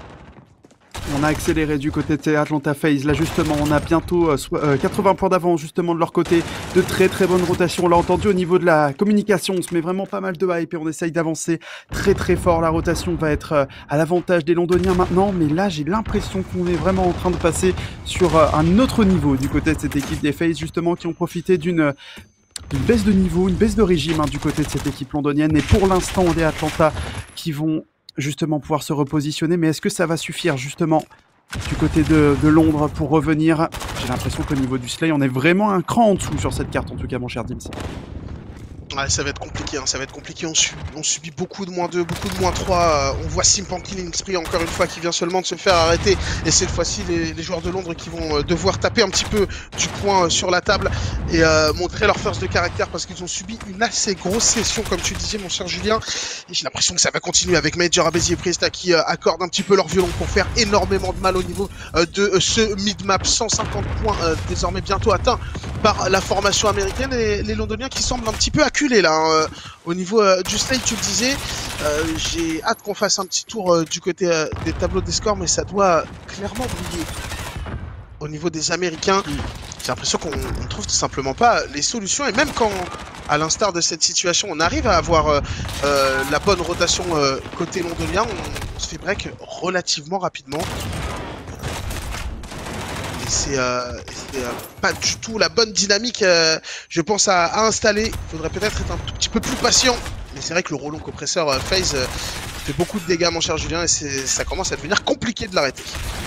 On a accéléré du côté de Atlanta FaZe. Là, justement, on a bientôt euh, euh, quatre-vingts points d'avance, justement, de leur côté. De très, très bonnes rotations. On l'a entendu au niveau de la communication. On se met vraiment pas mal de hype et on essaye d'avancer très, très fort. La rotation va être euh, à l'avantage des Londoniens maintenant. Mais là, j'ai l'impression qu'on est vraiment en train de passer sur euh, un autre niveau du côté de cette équipe des FaZe, justement, qui ont profité d'une... Une baisse de niveau, une baisse de régime hein, du côté de cette équipe londonienne. Et pour l'instant, on est à Atlanta qui vont justement pouvoir se repositionner. Mais est-ce que ça va suffire justement du côté de, de Londres pour revenir? J'ai l'impression qu'au niveau du Slay, on est vraiment un cran en dessous sur cette carte, en tout cas, mon cher Dims. Ouais, ça va être compliqué, hein, ça va être compliqué, on, su on subit beaucoup de moins deux, beaucoup de moins trois, euh, on voit Simp en killing spree encore une fois qui vient seulement de se faire arrêter, et cette fois-ci les, les joueurs de Londres qui vont euh, devoir taper un petit peu du poing euh, sur la table et euh, montrer leur force de caractère parce qu'ils ont subi une assez grosse session comme tu disais mon cher Julien, et j'ai l'impression que ça va continuer avec Major, Abezi et Priesta qui euh, accordent un petit peu leur violon pour faire énormément de mal au niveau euh, de euh, ce mid-map, cent cinquante points euh, désormais bientôt atteints par la formation américaine et les Londoniens qui semblent un petit peu acculés là, hein, euh, au niveau euh, du slate, tu le disais, euh, j'ai hâte qu'on fasse un petit tour euh, du côté euh, des tableaux des scores, mais ça doit clairement briller au niveau des Américains. J'ai l'impression qu'on ne trouve tout simplement pas les solutions, et même quand, à l'instar de cette situation, on arrive à avoir euh, euh, la bonne rotation euh, côté londonien, on, on se fait break relativement rapidement. C'est euh, euh, pas du tout la bonne dynamique, euh, je pense, à, à installer. Il faudrait peut-être être un tout petit peu plus patient. Mais c'est vrai que le roulon compresseur euh, FaZe euh, fait beaucoup de dégâts, mon cher Julien, et ça commence à devenir compliqué de l'arrêter.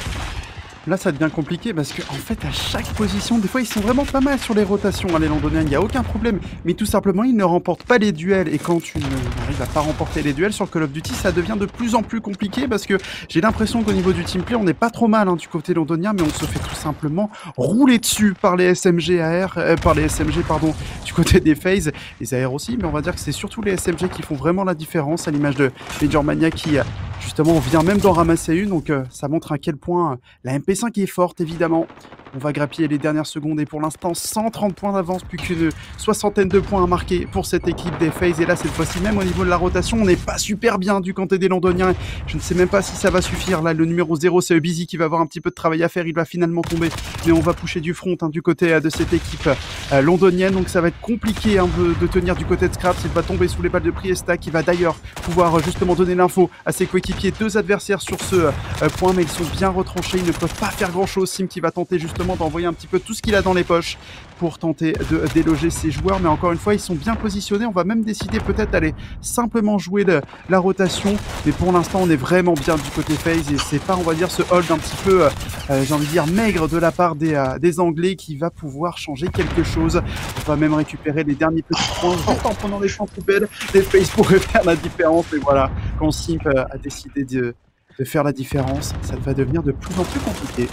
Là, ça devient compliqué parce qu'en en fait, à chaque position, des fois, ils sont vraiment pas mal sur les rotations, hein, les Londoniens, il n'y a aucun problème. Mais tout simplement, ils ne remportent pas les duels. Et quand tu n'arrives à pas remporter les duels sur Call of Duty, ça devient de plus en plus compliqué parce que j'ai l'impression qu'au niveau du teamplay, on n'est pas trop mal hein, du côté londonien, mais on se fait tout simplement rouler dessus par les S M G A R, euh, par les S M G, pardon, du côté des FaZe, les A R aussi, mais on va dire que c'est surtout les S M G qui font vraiment la différence, à l'image de Major Mania qui, justement, vient même d'en ramasser une, donc euh, ça montre à quel point euh, la M P cinq est forte, évidemment. On va grappiller les dernières secondes et pour l'instant cent trente points d'avance, plus qu'une soixantaine de points à marquer pour cette équipe des FaZe. Et là, cette fois-ci, même au niveau de la rotation, on n'est pas super bien du côté des Londoniens. Je ne sais même pas si ça va suffire. Là, le numéro zéro, c'est Busy qui va avoir un petit peu de travail à faire. Il va finalement tomber, mais on va pusher du front hein, du côté euh, de cette équipe euh, londonienne. Donc ça va être compliqué hein, de, de tenir du côté de Scraps. Il va tomber sous les balles de Priesta qui va d'ailleurs pouvoir euh, justement donner l'info à ses coéquipiers. Deux adversaires sur ce euh, point, mais ils sont bien retranchés. Ils ne peuvent pas faire grand-chose. Sim qui va tenter justement d'envoyer un petit peu tout ce qu'il a dans les poches pour tenter de déloger ses joueurs, mais encore une fois ils sont bien positionnés. On va même décider peut-être d'aller simplement jouer de la rotation, mais pour l'instant on est vraiment bien du côté FaZe et c'est pas, on va dire, ce hold un petit peu euh, j'ai envie de dire maigre de la part des, euh, des Anglais qui va pouvoir changer quelque chose. On va même récupérer les derniers petits points juste en prenant les champs poubelles. Les FaZe pourraient faire la différence, et voilà, quand Simp euh, a décidé de, de faire la différence, ça va devenir de plus en plus compliqué.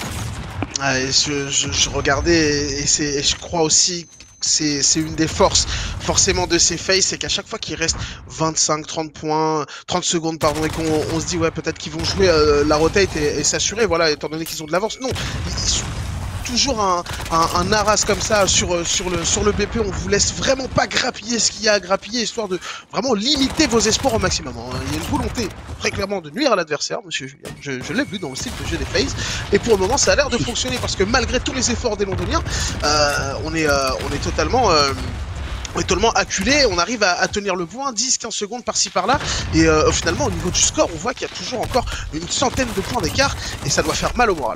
Ouais, je, je, je regardais et, et, et je crois aussi que c'est une des forces forcément de ces FaZe, c'est qu'à chaque fois qu'il reste vingt-cinq trente points, trente secondes pardon, et qu'on on se dit ouais peut-être qu'ils vont jouer euh, la rotate et, et s'assurer, voilà, étant donné qu'ils ont de l'avance. Non, ils, ils sont toujours un, un, un arras comme ça sur, sur, le, sur le B P. On vous laisse vraiment pas grappiller ce qu'il y a à grappiller, histoire de vraiment limiter vos espoirs au maximum. Il y a une volonté très clairement de nuire à l'adversaire, monsieur Julien. Je, je l'ai vu dans le style de jeu des FaZe, et pour le moment ça a l'air de fonctionner parce que malgré tous les efforts des Londoniens, euh, on, est, euh, on est totalement... Euh, On est totalement acculé, on arrive à, à tenir le point, dix quinze secondes par-ci par-là, et euh, finalement au niveau du score, on voit qu'il y a toujours encore une centaine de points d'écart, et ça doit faire mal au moral.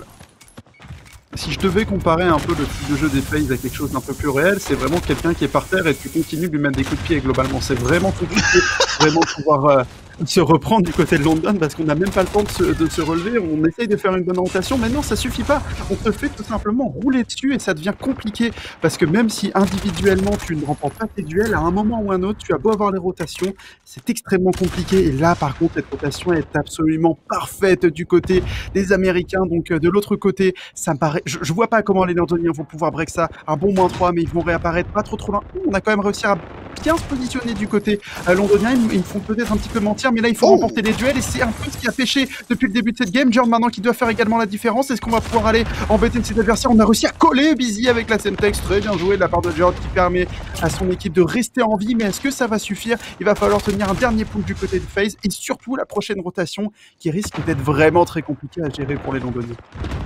Si je devais comparer un peu le style de jeu des FaZe à quelque chose d'un peu plus réel, c'est vraiment quelqu'un qui est par terre et tu continues de lui mettre des coups de pied globalement. C'est vraiment compliqué vraiment de pouvoir euh, se reprendre du côté de London parce qu'on n'a même pas le temps de se, de se relever. On essaye de faire une bonne rotation, mais non, ça suffit pas. On te fait tout simplement rouler dessus et ça devient compliqué parce que même si individuellement tu ne remportes pas tes duels, à un moment ou un autre, tu as beau avoir les rotations, c'est extrêmement compliqué. Et là, par contre, cette rotation est absolument parfaite du côté des Américains. Donc euh, de l'autre côté, ça me paraît. Je, je vois pas comment les Londoniens vont pouvoir break ça. Un bon moins trois, mais ils vont réapparaître pas trop trop loin. On a quand même réussi à bien se positionner du côté euh, londonien. Ils, ils me font peut-être un petit peu mentir, mais là il faut oh. remporter les duels et c'est un peu ce qui a pêché depuis le début de cette game. Jordan maintenant qui doit faire également la différence. Est-ce qu'on va pouvoir aller embêter ses adversaires? On a réussi à coller Busy avec la Semtex, très bien joué de la part de Jordan qui permet à son équipe de rester en vie, mais est-ce que ça va suffire? Il va falloir tenir un dernier pull du côté de FaZe et surtout la prochaine rotation qui risque d'être vraiment très compliquée à gérer pour les Londoniens.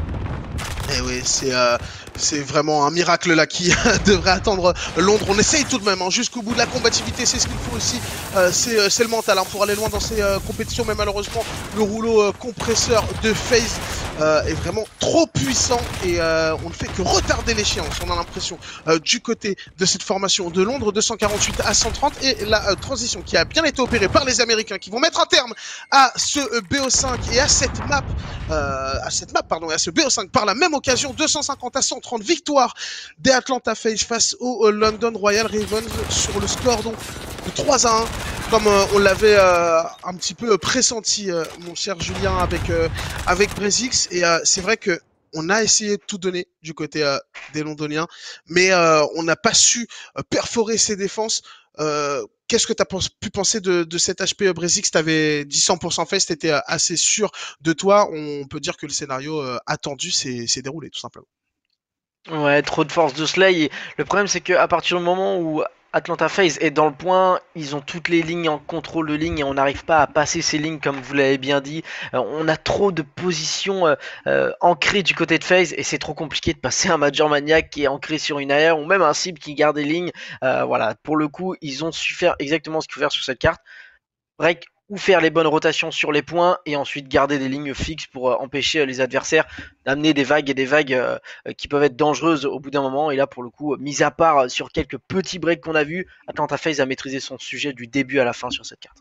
Eh oui, c'est euh, c'est vraiment un miracle là qui devrait attendre Londres. On essaye tout de même hein, jusqu'au bout de la combativité, c'est ce qu'il faut aussi. Euh, c'est euh, le mental hein, pour aller loin dans ces euh, compétitions, mais malheureusement le rouleau euh, compresseur de FaZe euh, est vraiment trop puissant et euh, on ne fait que retarder l'échéance. On a l'impression euh, du côté de cette formation de Londres, deux cent quarante-huit à cent trente, et la euh, transition qui a bien été opérée par les Américains qui vont mettre un terme à ce euh, B O cinq et à cette map, euh, à cette map pardon, et à ce B O cinq par la même occasion. Deux cent cinquante à cent trente, victoire des Atlanta FaZe face au London Royal Ravens sur le score donc de trois à un, comme euh, on l'avait euh, un petit peu pressenti, euh, mon cher Julien, avec euh, avec Brezix. Et euh, c'est vrai que on a essayé de tout donner du côté euh, des Londoniens, mais euh, on n'a pas su euh, perforer ses défenses. Euh, Qu'est-ce que tu as pu penser de, de cet H P Brezix? Tu avais dit cent pour cent FaZe, tu étais assez sûr de toi. On peut dire que le scénario euh, attendu s'est déroulé, tout simplement. Ouais, trop de force de Slay. Le problème, c'est qu'à partir du moment où Atlanta FaZe est dans le point, ils ont toutes les lignes en contrôle de ligne et on n'arrive pas à passer ces lignes comme vous l'avez bien dit. Euh, on a trop de positions euh, euh, ancrées du côté de FaZe et c'est trop compliqué de passer un Major Maniac qui est ancré sur une aire ou même un cible qui garde des lignes. Euh, voilà, pour le coup, ils ont su faire exactement ce qu'il faut faire sur cette carte. Break ou faire les bonnes rotations sur les points et ensuite garder des lignes fixes pour euh, empêcher euh, les adversaires d'amener des vagues et des vagues euh, euh, qui peuvent être dangereuses au bout d'un moment. Et là, pour le coup, euh, mis à part euh, sur quelques petits breaks qu'on a vus, Atlanta FaZe a maîtrisé son sujet du début à la fin sur cette carte.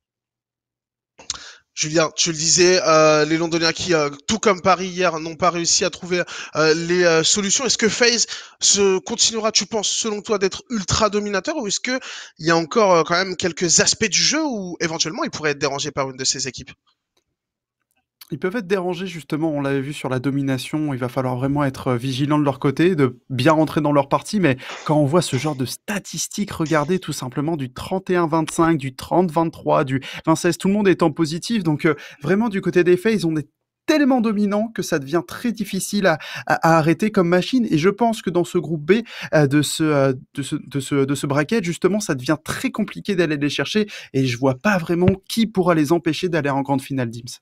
Julien, tu le disais, euh, les Londoniens qui, euh, tout comme Paris hier, n'ont pas réussi à trouver euh, les euh, solutions. Est-ce que FaZe se continuera, tu penses, selon toi, d'être ultra dominateur, ou est-ce que il y a encore euh, quand même quelques aspects du jeu où éventuellement ils pourraient être dérangés par une de ces équipes? Ils peuvent être dérangés justement, on l'avait vu sur la domination, il va falloir vraiment être vigilant de leur côté, de bien rentrer dans leur partie, mais quand on voit ce genre de statistiques, regardez tout simplement du trente et un vingt-cinq, du trente vingt-trois, du vingt seize, tout le monde est en positif, donc euh, vraiment du côté des FaZe, on est tellement dominant que ça devient très difficile à, à, à arrêter comme machine, et je pense que dans ce groupe B euh, de, ce, euh, de, ce, de, ce, de ce bracket, justement, ça devient très compliqué d'aller les chercher, et je vois pas vraiment qui pourra les empêcher d'aller en grande finale d'Ims.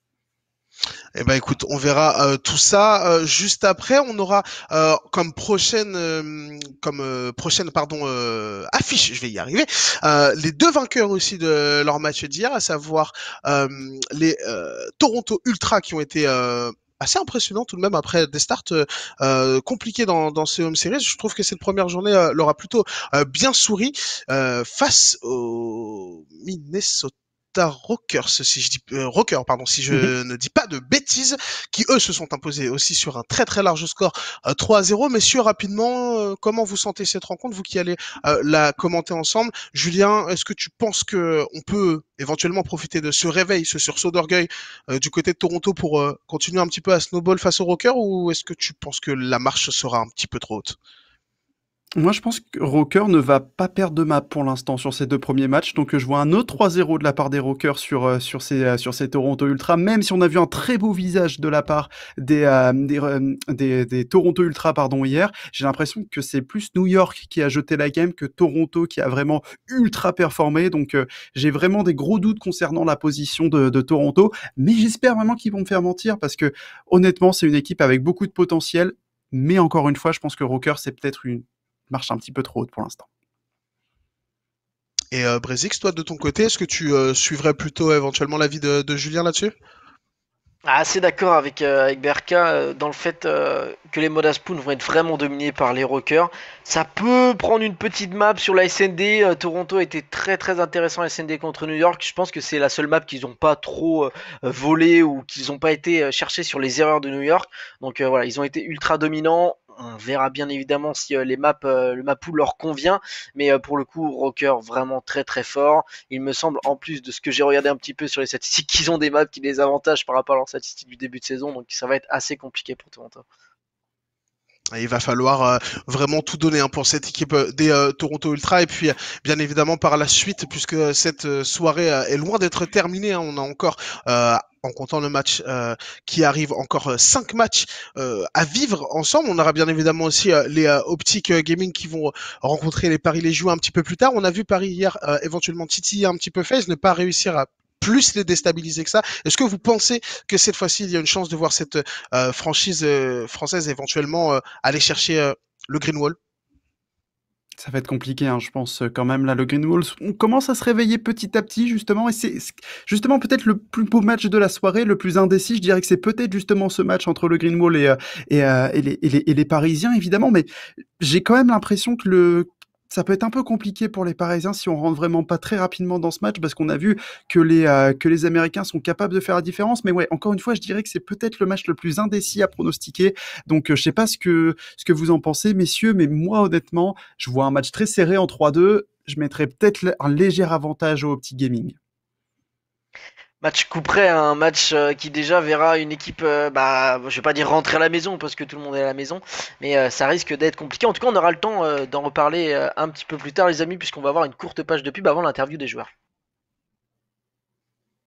Eh ben écoute, on verra euh, tout ça euh, juste après. On aura euh, comme prochaine, euh, comme euh, prochaine pardon euh, affiche, je vais y arriver, euh, les deux vainqueurs aussi de leur match d'hier, à savoir euh, les euh, Toronto Ultra qui ont été euh, assez impressionnants tout de même après des starts euh, compliqués dans, dans ce home series. Je trouve que cette première journée euh, leur a plutôt euh, bien souri euh, face au Minnesota Rockers, si je dis euh, Rocker, pardon, si je mm-hmm. ne dis pas de bêtises, qui eux se sont imposés aussi sur un très très large score euh, trois à zéro. Messieurs, rapidement, euh, comment vous sentez cette rencontre, vous qui allez euh, la commenter ensemble? Julien, est-ce que tu penses que on peut éventuellement profiter de ce réveil, ce sursaut d'orgueil euh, du côté de Toronto pour euh, continuer un petit peu à snowball face aux Rockers, ou est-ce que tu penses que la marche sera un petit peu trop haute? Moi, je pense que Rocker ne va pas perdre de map pour l'instant sur ces deux premiers matchs. Donc, je vois un autre trois zéro de la part des Rockers sur, euh, sur, ces, euh, sur ces Toronto Ultra, même si on a vu un très beau visage de la part des, euh, des, euh, des, des Toronto Ultra pardon, hier. J'ai l'impression que c'est plus New York qui a jeté la game que Toronto qui a vraiment ultra performé. Donc, euh, j'ai vraiment des gros doutes concernant la position de, de Toronto. Mais j'espère vraiment qu'ils vont me faire mentir parce que, honnêtement, c'est une équipe avec beaucoup de potentiel. Mais encore une fois, je pense que Rocker, c'est peut-être une marche un petit peu trop haute pour l'instant. Et euh, Brezix, toi de ton côté, est-ce que tu euh, suivrais plutôt éventuellement l'avis de, de Julien là-dessus? Assez d'accord avec, euh, avec B R K euh, dans le fait euh, que les modes à spawn vont être vraiment dominés par les rockers. Ça peut prendre une petite map sur la S N D. Euh, Toronto était très très intéressant à S N D contre New York. Je pense que c'est la seule map qu'ils n'ont pas trop euh, volé ou qu'ils n'ont pas été euh, cherchés sur les erreurs de New York. Donc euh, voilà, ils ont été ultra dominants. On verra bien évidemment si euh, les maps, euh, le map pool leur convient, mais euh, pour le coup, Rocker vraiment très très fort. Il me semble, en plus de ce que j'ai regardé un petit peu sur les statistiques, qu'ils ont des maps qui les avantagent par rapport à leurs statistiques du début de saison, donc ça va être assez compliqué pour Toronto. Et il va falloir euh, vraiment tout donner hein, pour cette équipe euh, des euh, Toronto Ultra. Et puis, euh, bien évidemment, par la suite, puisque cette euh, soirée euh, est loin d'être terminée, hein, on a encore, euh, en comptant le match euh, qui arrive, encore euh, cinq matchs euh, à vivre ensemble. On aura bien évidemment aussi euh, les euh, Optic euh, Gaming qui vont rencontrer les Paris Légion un petit peu plus tard. On a vu Paris hier euh, éventuellement titiller un petit peu FaZe, ne pas réussir à plus les déstabiliser que ça. Est-ce que vous pensez que cette fois-ci, il y a une chance de voir cette euh, franchise euh, française éventuellement euh, aller chercher euh, le Green Wall? Ça va être compliqué, hein, je pense quand même. Là, le Green Wall, on commence à se réveiller petit à petit, justement. Et c'est justement peut-être le plus beau match de la soirée, le plus indécis. Je dirais que c'est peut-être justement ce match entre le Green Wall et, euh, et, euh, et, les, et, les, et les Parisiens, évidemment. Mais j'ai quand même l'impression que le... ça peut être un peu compliqué pour les Parisiens si on rentre vraiment pas très rapidement dans ce match, parce qu'on a vu que les, euh, que les Américains sont capables de faire la différence. Mais ouais, encore une fois, je dirais que c'est peut-être le match le plus indécis à pronostiquer. Donc, euh, je sais pas ce que, ce que vous en pensez, messieurs, mais moi, honnêtement, je vois un match très serré en trois deux. Je mettrais peut-être un léger avantage au Optic Gaming. Match couperait, un match euh, qui déjà verra une équipe, euh, bah, je vais pas dire rentrer à la maison parce que tout le monde est à la maison, mais euh, ça risque d'être compliqué. En tout cas, on aura le temps euh, d'en reparler euh, un petit peu plus tard, les amis, puisqu'on va avoir une courte page de pub avant l'interview des joueurs.